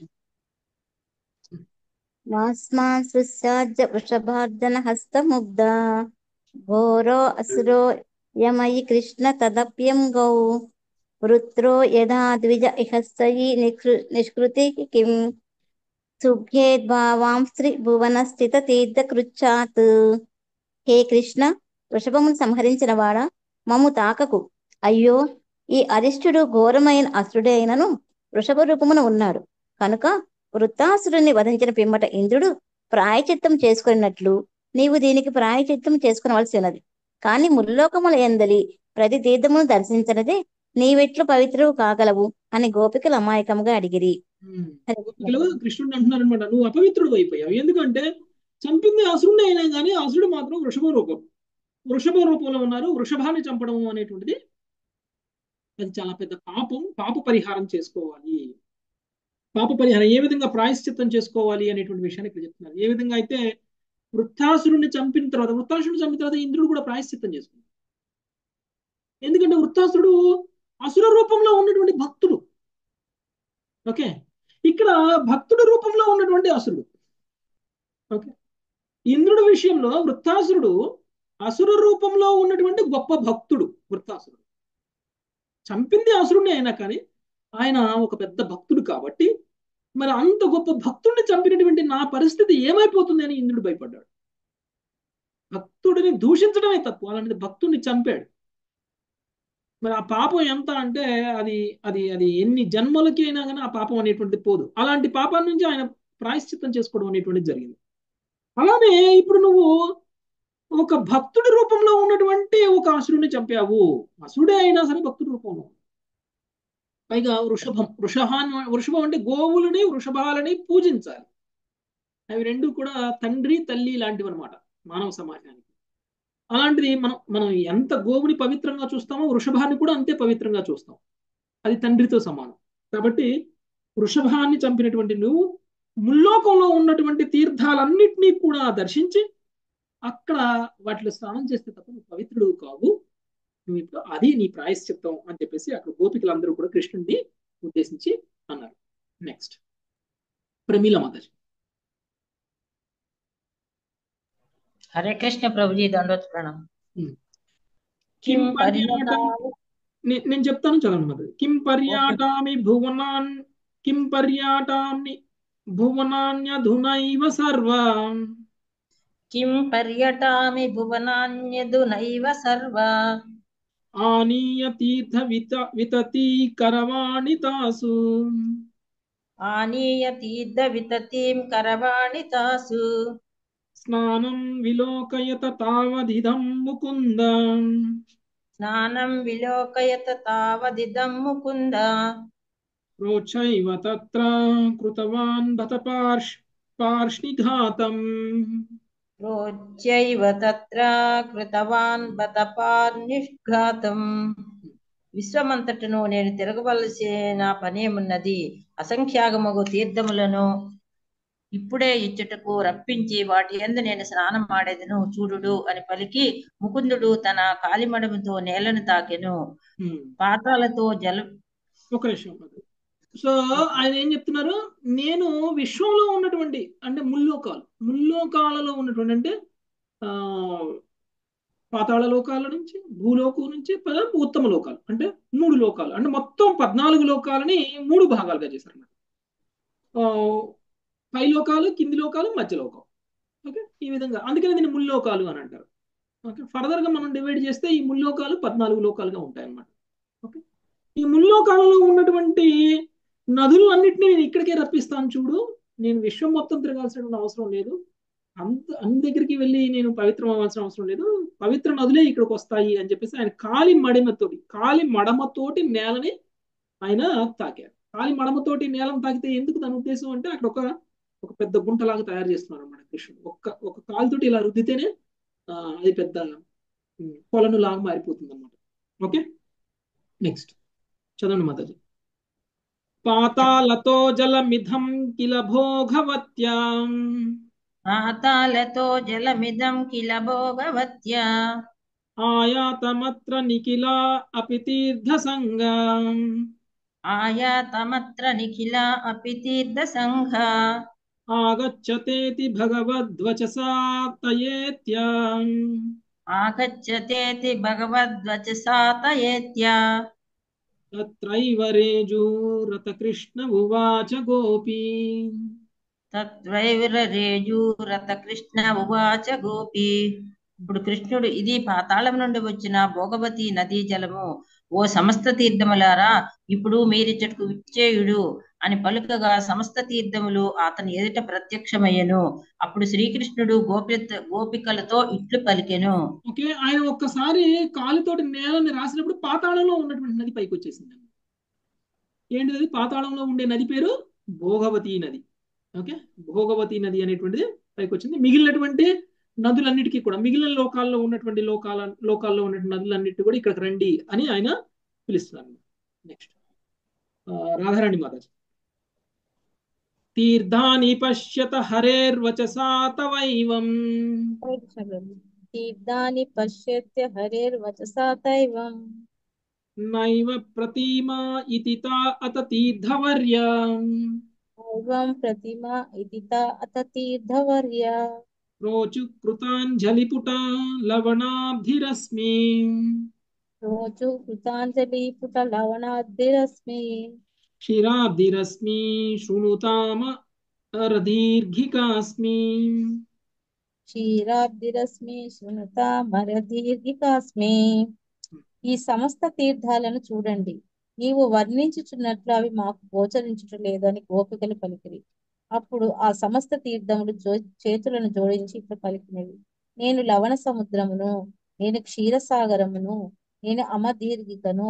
మాస్మాన్ సుస్యాజ్య వృషభార్జన హస్తముగ్ధ ఘోరో అసురో యమయి కృష్ణ తదప్యం గౌ వృత్రో యథా ద్విజ ఇహస్తయి నిష్కృతి కిం సుభ్యేద్భావాం స్త్రీ భువన స్థిత తీర్థ కృచ్చాత్. హే కృష్ణ, వృషభమును సంహరించిన వాడా, మమ్ము తాకకు. అయ్యో, ఈ అరిష్టుడు ఘోరమైన అసురుడే అయినను వృషభ రూపమున ఉన్నాడు కనుక వృత్తాసురుని వధించిన పిమ్మట ఇంద్రుడు ప్రాయచిత్తం చేసుకున్నట్లు నీవు దీనికి ప్రాయచిత్తం చేసుకునవలసినది. కాని ముల్లోకముల ఎందలి ప్రతి తీర్థమును దర్శించినదే నీవెట్లు పవిత్రువు కాగలవు అని గోపికలు అమాయకంగా అడిగిరి. కృష్ణుడు అంటున్నారు అనమాట, నువ్వు అపవిత్రుడు అయిపోయావు. ఎందుకంటే చంపింది అసురుడే అయినా కానీ అసురుడు మాత్రం వృషభ రూపం వృషభ రూపంలో ఉన్నారు. వృషభాన్ని చంపడం అనేటువంటిది అది చాలా పెద్ద పాపం. పాప పరిహారం చేసుకోవాలి. పాప పరిహారం ఏ విధంగా ప్రాయశ్చిత్తం చేసుకోవాలి అనేటువంటి విషయాన్ని ఇక్కడ చెప్తున్నారు. ఏ విధంగా అయితే వృత్తాసురుణ్ణి చంపిన తర్వాత వృత్తాసురుని చంపిన తర్వాత ఇంద్రుడు కూడా ప్రాయశ్చిత్తం చేసుకున్నాడు. ఎందుకంటే వృత్తాసురుడు అసుర రూపంలో ఉన్నటువంటి భక్తుడు. ఓకే, ఇక్కడ భక్తుడి రూపంలో ఉన్నటువంటి అసురుడు. ఓకే, ఇంద్రుడి విషయంలో వృత్తాసురుడు అసుర రూపంలో ఉన్నటువంటి గొప్ప భక్తుడు. వృత్తాసురుడు చంపింది అసురుణ్ణి అయినా కానీ ఆయన ఒక పెద్ద భక్తుడు కాబట్టి, మరి అంత గొప్ప భక్తుడిని చంపినటువంటి నా పరిస్థితి ఏమైపోతుంది అని ఇంద్రుడు భయపడ్డాడు. భక్తుడిని దూషించడమే తప్పు, అలాంటిది భక్తుడిని చంపాడు. మరి ఆ పాపం ఎంత అంటే అది అది అది ఎన్ని జన్మలకి అయినా కానీ ఆ పాపం అనేటువంటిది పోదు. అలాంటి పాపాల నుంచి ఆయన ప్రాయశ్చిత్తం చేసుకోవడం అనేటువంటిది జరిగింది. అలానే ఇప్పుడు నువ్వు ఒక భక్తుడి రూపంలో ఉన్నటువంటి ఒక అసురుని చంపావు. అసురుడే అయినా సరే భక్తుడి రూపంలో. పైగా వృషభం వృషభాన్ వృషభం అంటే గోవులని వృషభాలని పూజించాలి. అవి రెండు కూడా తండ్రి తల్లి లాంటివి అనమాట మానవ సమాజానికి. అలాంటిది మనం మనం ఎంత గోవుని పవిత్రంగా చూస్తామో వృషభాన్ని కూడా అంతే పవిత్రంగా చూస్తాం. అది తండ్రితో సమానం. కాబట్టి వృషభాన్ని చంపినటువంటి నువ్వు ముల్లోకంలో ఉన్నటువంటి తీర్థాలన్నింటినీ కూడా దర్శించి అక్కడ వాటిలో స్నానం చేస్తే తప్ప నువ్వు పవిత్రుడు కావు, నువ్వు ఇప్పుడు అది నీ ప్రాయశ్చిత్తం అని చెప్పేసి అక్కడ గోపికలందరూ కూడా కృష్ణుడిని ఉద్దేశించి అన్నారు. నెక్స్ట్ ప్రమీల మాతాజీ. హరే కృష్ణ ప్రభుజీ, దండోత్ ప్రణామం. కిం పర్యాటం నేను చెప్తాను చదవండి మాతాజీ. కిం పర్యాటామి భువనాన్ కిం పర్యాటామి భువనాన్యధునైవ సర్వా కిం పర్యటామి భువనాన్యధునైవ సర్వా ఆనీయ తీర్థ విత వితతి కరవాణి తాసు ఆనీయ తీర్థ వితతిం కరవాణి తాసు స్నానం విలోకయత తావదిదం ముకుంద స్నానం విలోకయత తావదిదం ముకుంద రోచైవ తత్ర కృతవాన్ బత పార్ష్ పార్ష్నిఘాతం రోచ్యైవ తత్ర కృతవాన్ బత పార్నిఘాతం. విశ్వమంతటను నేను తిరగవలసిన పనేమున్నది, అసంఖ్యాగమగు తీర్థములను ఇప్పుడే ఇచ్చుటకు రప్పించి వాటి యందు నేను స్నానం ఆడేదను చూడుడు అని పలికి ముకుందుడు తన కాలిమడముతో నేలను తాకెను. పాతాలతో జల ఒక నిమిషం. సో ఆయన ఏం చెప్తున్నారు, నేను విశ్వంలో ఉన్నటువంటి అంటే ముల్లోకాలు ముల్లోకాలలో ఉన్నటువంటి అంటే ఆ పాతాళ లోకాల నుంచి భూలోకం నుంచి ఉత్తమ లోకాలు అంటే మూడు లోకాలు అంటే మొత్తం పద్నాలుగు లోకాలని మూడు భాగాలుగా చేశారు అన్నమాట. పై లోకాలు, కింది లోకాలు, మధ్య లోకం. ఓకే, ఈ విధంగా అందుకని దీన్ని ముల్లోకాలు అని అంటారు. ఓకే, ఫర్దర్ గా మనం డివైడ్ చేస్తే ఈ ముల్లోకాలు పద్నాలుగు లోకాలుగా ఉంటాయి అన్నమాట. ఓకే, ఈ ముల్లోకాలలో ఉన్నటువంటి నదులన్నింటినీ నేను ఇక్కడికే రప్పిస్తాను చూడు, నేను విశ్వం మొత్తం తిరగాల్సిన అవసరం లేదు, అంత అన్ని దగ్గరికి వెళ్ళి నేను పవిత్రం అవ్వాల్సిన అవసరం లేదు, పవిత్ర నదులే ఇక్కడికి వస్తాయి అని చెప్పేసి ఆయన కాలి మడిమతోటి కాలి మడమతోటి నేలని ఆయన తాకారు. కాలి మడమతోటి నేలను తాకితే ఎందుకు దాని ఉద్దేశం అంటే అక్కడ ఒక ఒక పెద్ద గుంటలాగా తయారు చేస్తున్నారు అన్నమాట కృష్ణుడు. ఒక్క ఒక కాలుతోటి ఇలా రుద్దితేనే అది పెద్ద కొలను లాగా మారిపోతుంది అన్నమాట. ఓకే, నెక్స్ట్ చదవండి మాతాజీ. పాతాలతో జలమిధం కిల భోగవత్యాం పాతాలతో జలమిదం కిల భోగవత్యా ఆయాతమత్ర నిఖిల అపి తీర్థ సంగం ఆయాతమత్ర నిఖిల అపి తీర్థ సంఘ ఆగచ్చతేతి భగవద్వచసా తయేత్యా ఆగచ్చతేతి భగవద్వచసా తయేత్యా తత్రైవ రేజూరత కృష్ణ ఉవాచ గోపీ తత్రైవ రేజూరత కృష్ణ ఉవాచ గోపి. ఇప్పుడు కృష్ణుడు, ఇది పాతాళం నుండి వచ్చిన భోగవతి నదీ జలము, ఓ సమస్త తీర్థములారా ఇప్పుడు మీరిచ్చటకు విచ్చేయుడు అని పలుకగా సమస్త తీర్థములు అతని ఎదుట ప్రత్యక్షమయ్యను. అప్పుడు శ్రీకృష్ణుడు గోపి గోపికలతో ఇట్లు పలికెను. ఓకే, ఆయన ఒక్కసారి కాలుతోటి నేలని రాసినప్పుడు పాతాళంలో ఉన్నటువంటి నది పైకి వచ్చేసింది. ఏంటిది? పాతాళంలో ఉండే నది పేరు భోగవతి నది. ఓకే, భోగవతి నది అనేటువంటిది పైకి వచ్చింది. మిగిలినటువంటి నదులన్నిటికీ కూడా మిగిలిన లోకాల్లో ఉన్నటువంటి లోకాల లోకాల్లో ఉన్నటువంటి నదులన్నిటి కూడా ఇక్కడికి రండి అని ఆయన పిలుస్తున్నారు. నెక్స్ట్ రాధారాణి మాతాజీ. తీర్థాని పశ్యత హరేర్వచసా తవైవం తీర్థాని పశ్యత్య హరేర్వచసా తైవం నైవ ప్రతిమా ఇతి తా అత తీర్థవర్య నైవం ప్రతిమా ఇతి తా అత తీర్థవర్య రోచు కృతాంజలిపుట లవణాబ్ధిరస్మి రోజు కృతాంజలి పుట లవణాద్రిరస్మి క్షీరాబ్ధిరస్మి శృణుతామ అరదీర్ఘికాస్మి క్షీరాబ్ధిరస్మి శృణుతామరదీర్ఘికాస్మి. ఈ సమస్త తీర్థాలను చూడండి, నీవు వర్ణించుచున్నట్లు అవి మాకు గోచరించుట లేదు అని గోపికలు పలికిరి. అప్పుడు ఆ సమస్త తీర్థములు జో చేతులను జోడించి ఇట్లు పలికినవి. నేను లవణ సముద్రమును, నేను క్షీరసాగరమును, నేను అమదీర్ఘికను.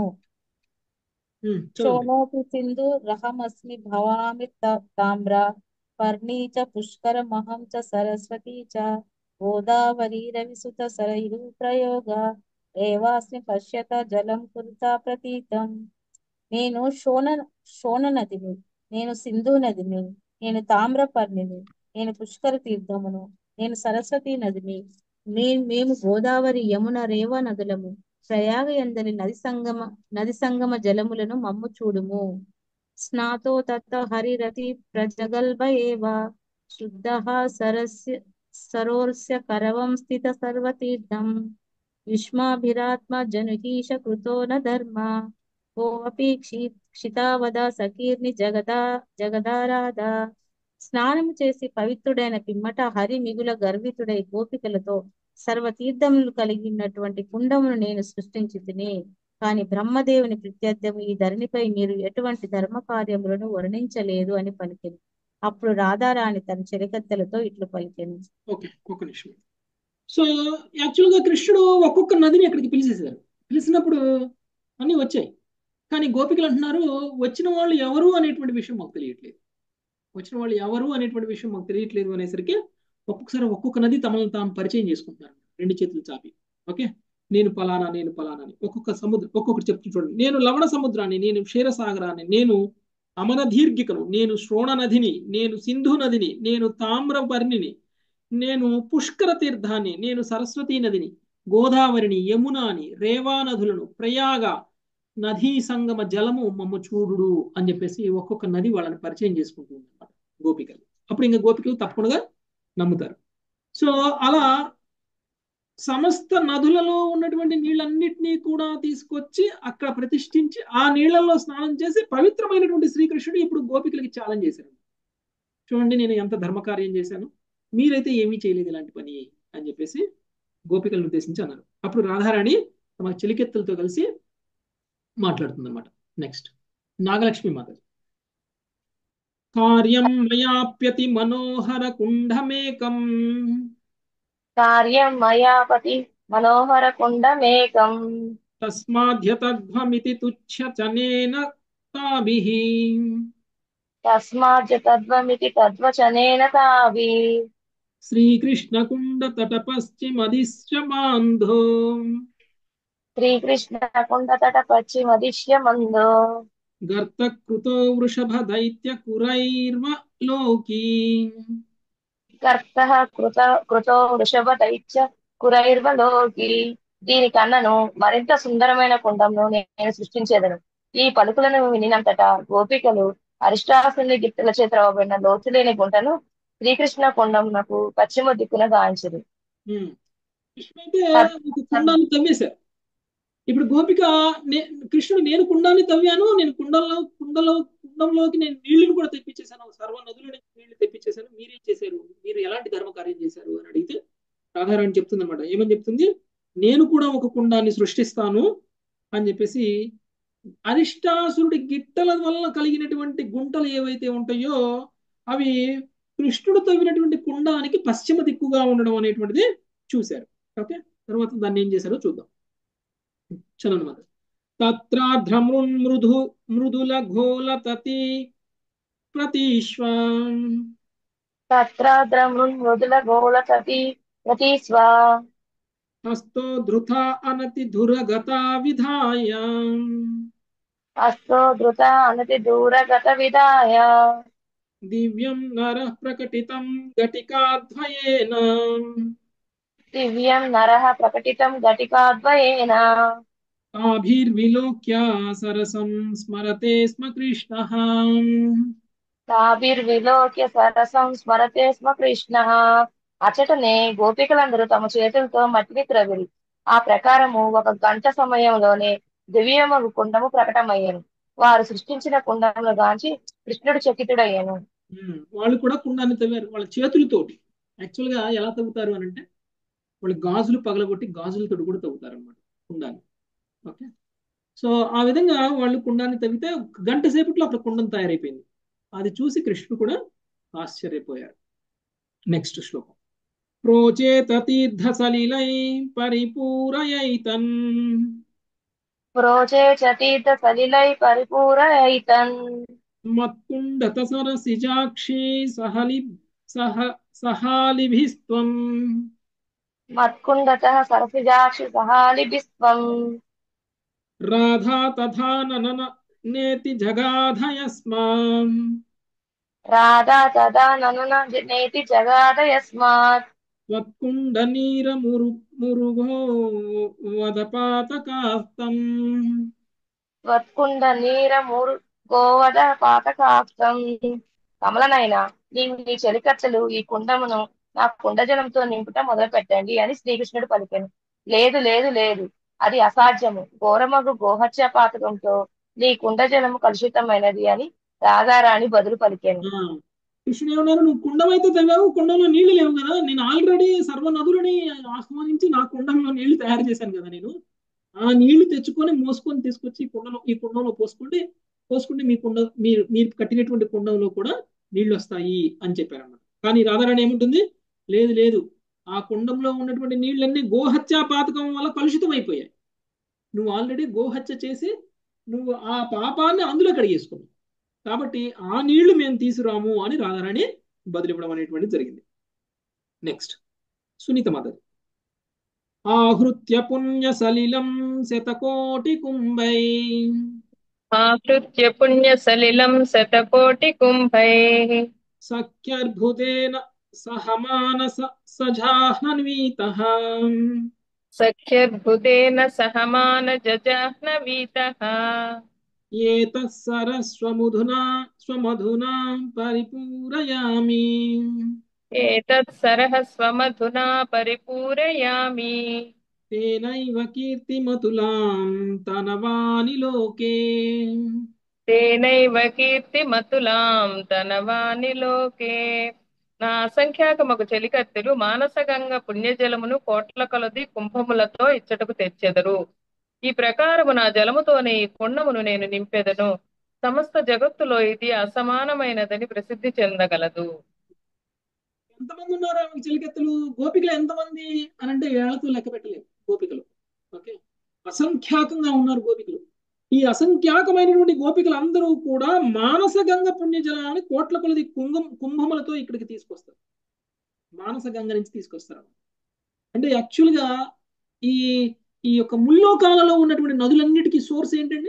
శోణోపి సింధు రహమస్మి భవామి త- తామ్ర పర్ణీ చ పుష్కరమహం చ సరస్వతీ చ గోదావరి రవిసుత సరయు ప్రయోగ ఏవాస్మి పశ్యత జలం కురుతా ప్రతీతం. నేను శోణ శోణ నదిని, నేను సింధు నదిని, నేను తామ్రపర్ణిని, నేను పుష్కర తీర్థమును, నేను సరస్వతి నదిని. మే మేము గోదావరి యమున రేవ నదులము. ప్రయాగ యందలి నది సంగమ నది సంగమ జలములను మమ్ము చూడుము. స్నాతో తత్త హరిరతి ప్రజగల్భ ఏవ శుద్ధ సరస్య సరోర్స్య కరవం స్థిత సర్వతీర్థం యుష్మాభిరాత్మ జనుగీష కృతో న ధర్మ కోపి క్షి క్షితావద సకీర్ని జగదా జగదారాధ. స్నానము చేసి పవిత్రుడైన పిమ్మట హరి మిగుల గర్వితుడై గోపికలతో సర్వతీర్థములు కలిగినటువంటి కుండమును నేను సృష్టించి తిని, కాని బ్రహ్మదేవుని ప్రత్యర్థము ఈ ధరణిపై మీరు ఎటువంటి ధర్మ కార్యములను వర్ణించలేదు అని పలికెను. అప్పుడు రాధారాణి తన చెలికత్తెలతో ఇట్లు పలికెను. ఓకే, ఒక నిమిషం. సో యాక్చువల్గా కృష్ణుడు ఒక్కొక్క నదిని అక్కడికి పిలిచేశారు. పిలిచినప్పుడు అన్నీ వచ్చాయి. కానీ గోపికలు అంటున్నారు, వచ్చిన వాళ్ళు ఎవరు అనేటువంటి విషయం మాకు తెలియట్లేదు. వచ్చిన వాళ్ళు ఎవరు అనేటువంటి విషయం మాకు తెలియట్లేదు అనేసరికి ఒక్కొక్కసారి ఒక్కొక్క నది తమను తాము పరిచయం చేసుకుంటున్నారు, రెండు చేతులు చాపి. ఓకే, నేను పలానా, నేను పలానా అని ఒక్కొక్క సముద్రం ఒక్కొక్కటి చెప్తూ చూడండి. నేను లవణ సముద్రాన్ని, నేను క్షీరసాగరాన్ని, నేను అమర దీర్ఘికను, నేను శ్రోణ నదిని, నేను సింధు నదిని, నేను తామ్రపర్ణిని, నేను పుష్కర తీర్థాన్ని, నేను సరస్వతీ నదిని, గోదావరిని, యమునాని, రేవా నదులను, ప్రయాగ నదీ సంగమ జలము మమ్మ చూడుడు అని చెప్పేసి ఒక్కొక్క నది వాళ్ళని పరిచయం చేసుకుంటుంది అన్నమాట గోపికలు. అప్పుడు ఇంకా గోపికలు తప్పకుండా నమ్ముతారు. సో అలా సమస్త నదులలో ఉన్నటువంటి నీళ్ళన్నిటినీ కూడా తీసుకొచ్చి అక్కడ ప్రతిష్ఠించి ఆ నీళ్లలో స్నానం చేసి పవిత్రమైనటువంటి శ్రీకృష్ణుడు ఇప్పుడు గోపికలకి ఛాలెంజ్ చేశారు. చూడండి, నేను ఎంత ధర్మకార్యం చేశాను, మీరైతే ఏమీ చేయలేదు ఇలాంటి పని అని చెప్పేసి గోపికలను ఉద్దేశించి అన్నారు. అప్పుడు రాధారాణి తమ చెలికెత్తలతో కలిసి మాట్లాడుతుంది అనమాట. నెక్స్ట్ నాగలక్ష్మి మాత. కార్యం మయాప్యతి మనోహర కుండమేకం కార్యం మయాపతి మనోహర కుండమేకం తస్మాద్యతధ్వమితి తుచ్ఛచనేన తాభిః తస్మాజ్జతద్వమితి తద్వచనేన తాభి శ్రీకృష్ణ కుండ తట పశ్చిమదిశ్యమాంధో శ్రీకృష్ణ కుండతట పశ్చిమదిశ్యమందో గర్తకృతో వృషభ దైత్య కురైర్వ లోకీ కర్తః కృత కృతో వృషభ దైత్య కురైర్వ లోకి. దీనికన్నను మరింత సుందరమైన కుండంను నేను సృష్టించేదను. ఈ పలుకులను వినినంతట గోపికలు అరిష్టాసుని గిట్టల చేత రవ్వబడిన లోతులేని గుంటను శ్రీకృష్ణ కుండమునకు పశ్చిమ దిక్కున గాంచిరు. కృష్ణుడైతే ఒక కుండాన్ని తవ్వేశారు. ఇప్పుడు గోపిక నే కృష్ణుడు నేను కుండాన్ని తవ్వాను, నేను కుండంలో కుండలో కుండంలోకి నేను నీళ్లను కూడా తెప్పించేశాను, సర్వ నదుల నుంచి నీళ్లు తెప్పించేశాను, మీరేం చేశారు, మీరు ఎలాంటి ధర్మ కార్యం చేశారు అని అడిగితే రాధారాణి చెప్తుంది అనమాట. ఏమని చెప్తుంది, నేను కూడా ఒక కుండాన్ని సృష్టిస్తాను అని చెప్పేసి అరిష్టాసురుడి గిట్టల వల్ల కలిగినటువంటి గుంటలు ఏవైతే ఉంటాయో అవి కృష్ణుడు తవ్వినటువంటి కుండానికి పశ్చిమ దిక్కుగా ఉండడం అనేటువంటిది చూశారు. ఓకే, తర్వాత దాన్ని ఏం చేశారో చూద్దాం. చలనమాట. తత్రాధ్రమృన్మృదు మృదుల ఘోల తతి ప్రతీశ్వం తత్రాద్రమృన్మృదుల గోళ తతి ప్రతీస్వ హస్తో ధృత అనతి ధురగతా విధాయ హస్తో ధృత అనతి దూరగత విధాయ దివ్యం నరః ప్రకటితం ఘటికాద్వయేన దివ్యం నరః ప్రకటితం ఘటికాద్వయేన తాభిర్విలోక్య సరసం స్మరతే స్మ కృష్ణః తాభిర్విలోక్య సరసం స్మరతే స్మ కృష్ణః. అచటనే గోపికలందరూ తమ చేతులతో మట్టిని త్రవిరి. ఆ ప్రకారము ఒక గంట సమయంలోనే దివ్యమగు కుండము ప్రకటమయ్యాను. వారు సృష్టించిన కుండమును గాంచి కృష్ణుడు చకితుడయ్యాను. వాళ్ళు కూడా కుండాన్ని తవ్వారు వాళ్ళ చేతులతోటి. యాక్చువల్గా ఎలా తవ్వుతారు అని అంటే వాళ్ళు గాజులు పగలగొట్టి గాజులతో కూడా తవ్వుతారు అనమాట కుండాన్ని. ఓకే, సో ఆ విధంగా వాళ్ళు కుండాన్ని తవ్వితే గంట సేపట్లో అక్కడ కుండం తయారైపోయింది. అది చూసి కృష్ణుడు కూడా ఆశ్చర్యపోయారు. నెక్స్ట్ శ్లోకం. ప్రోచేత తీర్థసలిలై పరిపూరయైతన్ ప్రోచే చతీర్థ సలిలై పరిపూరయైతన్ మత్కుండత సరసిజాక్షి సహలి సహ సహాలిభిస్త్వం మత్కుండతః సరసిజాక్షి సహాలిభిస్త్వం రాధా తథా ననన నేతి జగాధయస్మాం రాధా తదా ననన నేతి జగాదయస్మాత్ త్వత్కుండ నీర మురు మురుగో వదపాతకాస్తం త్వత్కుండ నీర మూరు గోవద పాతకాస్తం. కమలనైనా నీవు నీ చెలికత్తెలు ఈ కుండమును నా కుండ జలంతో నింపుట మొదలు పెట్టండి అని శ్రీకృష్ణుడు పలికెను. లేదు లేదు లేదు, అది అసాధ్యము. ఘోరమగు గోహత్య పాతకంతో నీ కుండ జలము కలుషితమైనది అని రాధారాణి బదులు పలికెను. కృష్ణుడు ఏమన్నారు, నువ్వు కుండమైతే తవ్వావు, కుండంలో నీళ్లు లేవు కదా, నేను ఆల్రెడీ సర్వ నదులని ఆహ్వానించి నా కుండంలో నీళ్లు తయారు చేశాను కదా, నేను ఆ నీళ్లు తెచ్చుకొని మోసుకొని తీసుకొచ్చి ఈ కుండలో ఈ కుండంలో పోసుకుంటే పోసుకుంటే మీ కుండ మీరు మీరు కట్టినటువంటి కుండంలో కూడా నీళ్లు వస్తాయి అని చెప్పారు అన్నమాట. కానీ రాధారాణి ఏముంటుంది, లేదు లేదు, ఆ కుండంలో ఉన్నటువంటి నీళ్ళన్నీ గోహత్యా పాతకం వల్ల కలుషితం అయిపోయాయి. నువ్వు ఆల్రెడీ గోహత్య చేసి నువ్వు ఆ పాపాన్ని అందులో కడిగేసుకున్నావు, కాబట్టి ఆ నీళ్లు మేము తీసుకురాము అని రాధారాణి బదులివ్వడం అనేటువంటిది జరిగింది. నెక్స్ట్ సునీత మాధవి. ఆహృత్య పుణ్య సలిలం శతకోటి కుంభై ఆకృత్య పుణ్య సలిలం శతకోటి కుంభై సఖ్యర్భుతేన సహమానస సజాహ్నన్వీతః సఖ్యద్భుతేన సహమాన జజాహ్నవీతః ఏతః సరస్వముధునా స్వమధునా పరిపూరయామి ఏతత్ సరః స్వమధునా పరిపూరయామి తేనైవ కీర్తిమతులాం తనవాని లోకే తేనైవ కీర్తిమతులాం తనవాని లోకే. నా అసంఖ్యాకమగు చెలికత్తెలు మానసగంగ పుణ్యజలమును కోట్ల కొలది కుంభములతో ఇచ్చటకు తెచ్చెదరు. ఈ ప్రకారము నా జలముతోనే ఈ కుండమును నేను నింపెదను. సమస్త జగత్తులో ఇది అసమానమైనదని ప్రసిద్ధి చెందగలదు. ఎంతమంది ఉన్నారు ఆమెకు చెలికెత్తలు? గోపికలు ఎంతమంది అని అంటే ఏళ్లతో లెక్క పెట్టలేవు గోపికలు. ఓకే, అసంఖ్యాకంగా ఉన్నారు గోపికలు. ఈ అసంఖ్యాకమైనటువంటి గోపికలు అందరూ కూడా మానసగంగ పుణ్యజలాన్ని కోట్ల కొలది కుంభం కుంభములతో ఇక్కడికి తీసుకొస్తారు. మానసగంగ నుంచి తీసుకొస్తారు. అంటే యాక్చువల్గా ఈ ఈ యొక్క ముల్లోకాలలో ఉన్నటువంటి నదులన్నిటికీ సోర్స్ ఏంటండి?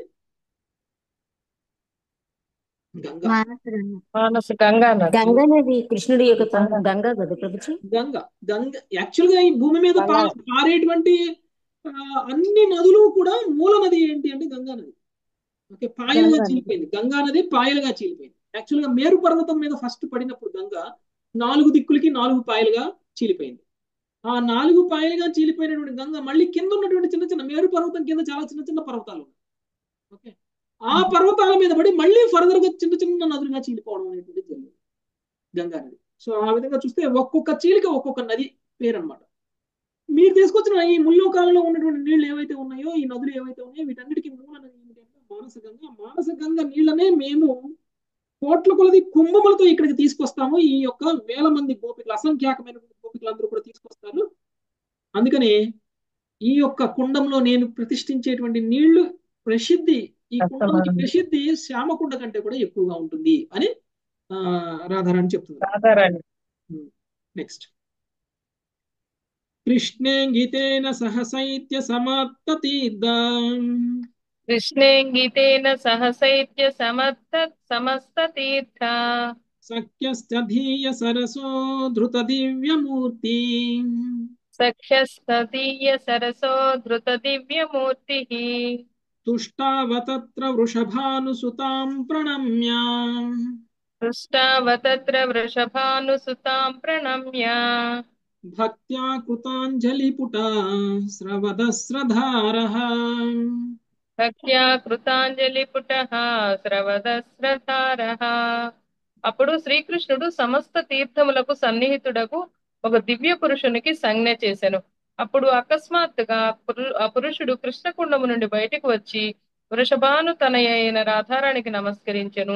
గంగా. మానస గంగా గంగా నది కృష్ణుడి యొక్క గంగా కదా ప్రభుజీ. గంగ గంగ యాక్చువల్గా ఈ భూమి మీద పారేటువంటి అన్ని నదులు కూడా మూల నది ఏంటి అంటే గంగా నది. ఓకే, పాయలుగా చీలిపోయింది. గంగా నది పాయలుగా చీలిపోయింది. యాక్చువల్గా మేరు పర్వతం మీద ఫస్ట్ పడినప్పుడు గంగ నాలుగు దిక్కులకి నాలుగు పాయలుగా చీలిపోయింది. ఆ నాలుగు పాయలుగా చీలిపోయినటువంటి గంగ మళ్ళీ కింద ఉన్నటువంటి చిన్న చిన్న మేరు పర్వతం కింద చాలా చిన్న చిన్న పర్వతాలు ఉన్నాయి. ఓకే, ఆ పర్వతాల మీద పడి మళ్ళీ ఫర్దర్ గా చిన్న చిన్న నదులుగా చీలిపోవడం అనేటువంటి జరిగింది గంగా నది. సో ఆ విధంగా చూస్తే ఒక్కొక్క చీలిక ఒక్కొక్క నది పేరు అనమాట. మీరు తీసుకొచ్చిన ఈ ముల్లోకాలలో ఉన్నటువంటి నీళ్లు ఏవైతే ఉన్నాయో, ఈ నదులు ఏవైతే ఉన్నాయో, వీటన్నిటికీ మూల నది ఏంటంటే మానసగంగ. మానసగంగ నీళ్ళనే మేము కోట్ల కొలది కుంభములతో ఇక్కడికి తీసుకొస్తాము. ఈ యొక్క వేల మంది గోపికలు, అసంఖ్యాకమైన గోపికలు అందరూ కూడా తీసుకొస్తారు. అందుకనే ఈ యొక్క కుండంలో నేను ప్రతిష్ఠించేటువంటి నీళ్లు ప్రసిద్ధి, ఈ కుండం ప్రసిద్ధి శ్యామకుండ కంటే కూడా ఎక్కువగా ఉంటుంది అని ఆ రాధారాణి చెప్తున్నారు. నెక్స్ట్ కృష్ణేంగితేన సహసైత్య సమత్తతీర్థం కృష్ణేంగితేన సహసైత్య సమస్త సమస్త తీర్థ సఖ్యస్థధీయ సరసో ధృత దివ్యమూర్తి సఖ్యస్థధీయ సరసో ధృత దివ్యమూర్తి తుష్టావతత్ర వృషభానుసుతాం ప్రణమ్య తుష్టావతత్ర వృషభానుసుతాం ప్రణమ్య భక్త్యా కృతాంజలిపుటా స్రవదస్రధారః భక్త్యా కృతాంజలిపుటః స్రవదస్రధారః. అప్పుడు శ్రీకృష్ణుడు సమస్త తీర్థములకు సన్నిహితుడకు ఒక దివ్య పురుషునికి సంజ్ఞ చేసెను. అప్పుడు అకస్మాత్తుగా ఆ పురుషుడు కృష్ణకుండము నుండి బయటకు వచ్చి వృషభాను తనయ అయిన రాధారాణికి నమస్కరించెను.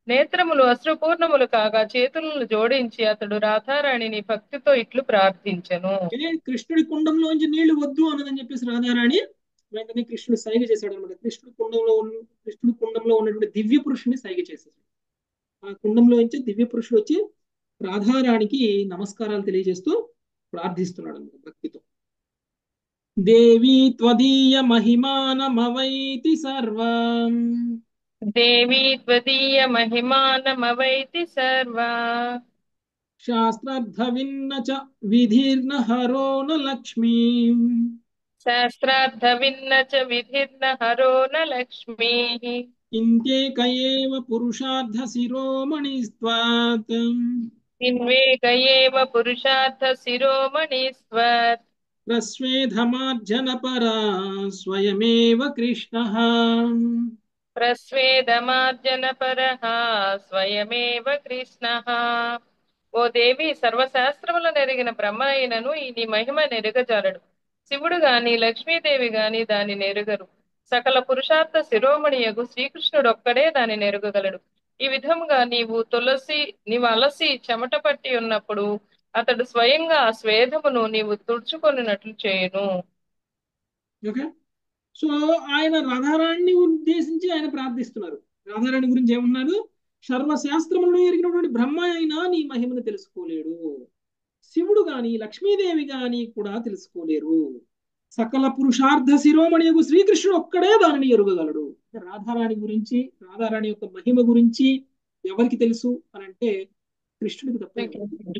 నేత్రములు అశ్రుపూర్ణములు కాగా చేతులను జోడించి అతడు రాధారాణిని భక్తితో ఇట్లు ప్రార్థించెను. కృష్ణుడి కుండంలోంచి నీళ్లు వద్దు అన్నదని చెప్పేసి రాధారాణి వెంటనే కృష్ణుడు సైగ చేశాడు అనమాట. కృష్ణుడి కుండంలో ఉన్న కృష్ణుడి కుండంలో ఉన్నటువంటి దివ్య పురుషుని సైగ చేశాడు. ఆ కుండంలో నుంచి దివ్య పురుషుడు వచ్చి రాధారాణికి నమస్కారాలు తెలియజేస్తూ ప్రార్థిస్తున్నాడు అన్నమాట భక్తితో. దేవి త్వదీయ మహిమానమవైతి సర్వం దేవి త్వదీయ మహిమానమవైతి సర్వా శాస్త్రార్థ విన్న చ విధిర్న హరో న లక్ష్మీ శాస్త్రార్థ విన్న చ విధిర్న హరో న లక్ష్మీ ఇంకేక ఏవ పురుషార్థ శిరోమణిస్త్వాత్ ఇన్వేక ఏవ పురుషార్థ శిరోమణిస్త్వాత్ ప్రస్వేధమార్జన పరా స్వయమేవ కృష్ణః ప్రస్వేదమార్జన పరః స్వయమేవ కృష్ణః. ఓ దేవి, సర్వశాస్త్రముల నెరిగిన బ్రహ్మ అయినను ఈ నీ మహిమ నెరుగజాలడు. శివుడు గాని లక్ష్మీదేవి గాని దాని నెరుగరు. సకల పురుషార్థ శిరోమణియగు శ్రీకృష్ణుడు ఒక్కడే దాని నెరుగగలడు. ఈ విధముగా నీవు తులసి నీవు అలసి చెమట పట్టి ఉన్నప్పుడు అతడు స్వయంగా ఆ స్వేదమును నీవు తుడుచుకొనినట్లు చేయును. ఓకే, సో ఆయన రాధారాణిని ఉద్దేశించి ఆయన ప్రార్థిస్తున్నారు. రాధారాణి గురించి ఏమన్నారు? సర్వశాస్త్రములను ఎరిగినటువంటి బ్రహ్మ అయినా నీ మహిమను తెలుసుకోలేడు, శివుడు గాని లక్ష్మీదేవి గాని కూడా తెలుసుకోలేరు. సకల పురుషార్థ శిరోమణియగు శ్రీకృష్ణుడు ఒక్కడే దానిని ఎరుగగలడు. రాధారాణి గురించి, రాధారాణి యొక్క మహిమ గురించి ఎవరికి తెలుసు అని అంటే కృష్ణుడికి తప్ప.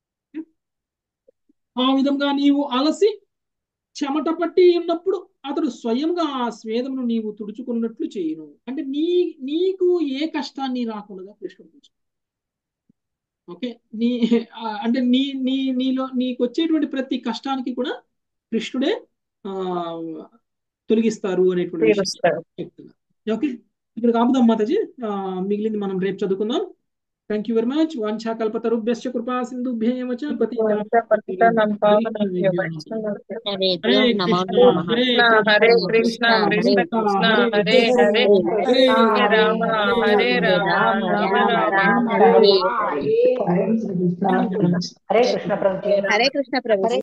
ఆ విధంగా నీవు అలసి చెమట పట్టి ఉన్నప్పుడు అతడు స్వయంగా ఆ స్వేదమును నీవు తుడుచుకున్నట్లు చేయును. అంటే నీ నీకు ఏ కష్టాన్ని రాకుండా కృష్ణుడు చూసు. ఓకే, నీ అంటే నీ నీ నీలో నీకు వచ్చేటువంటి ప్రతి కష్టానికి కూడా కృష్ణుడే ఆ తొలగిస్తారు అనేటువంటి విషయం చెప్తున్నారు. ఓకే, ఇక్కడ ఆపుదాం మాతాజీ, మిగిలింది మనం రేపు చదువుకుందాం. Thank you very much. వాంఛా కల్పతరుభ్యశ్చ కృపా సింధుభ్యేవ చ పతితానాం హరే కృష్ణ కృష్ణ కృష్ణ హరే హరే హరే రామ హరే రామ రామ రామ హరే హరే కృష్ణ ప్రభుజీ. హరే కృష్ణ ప్రభు.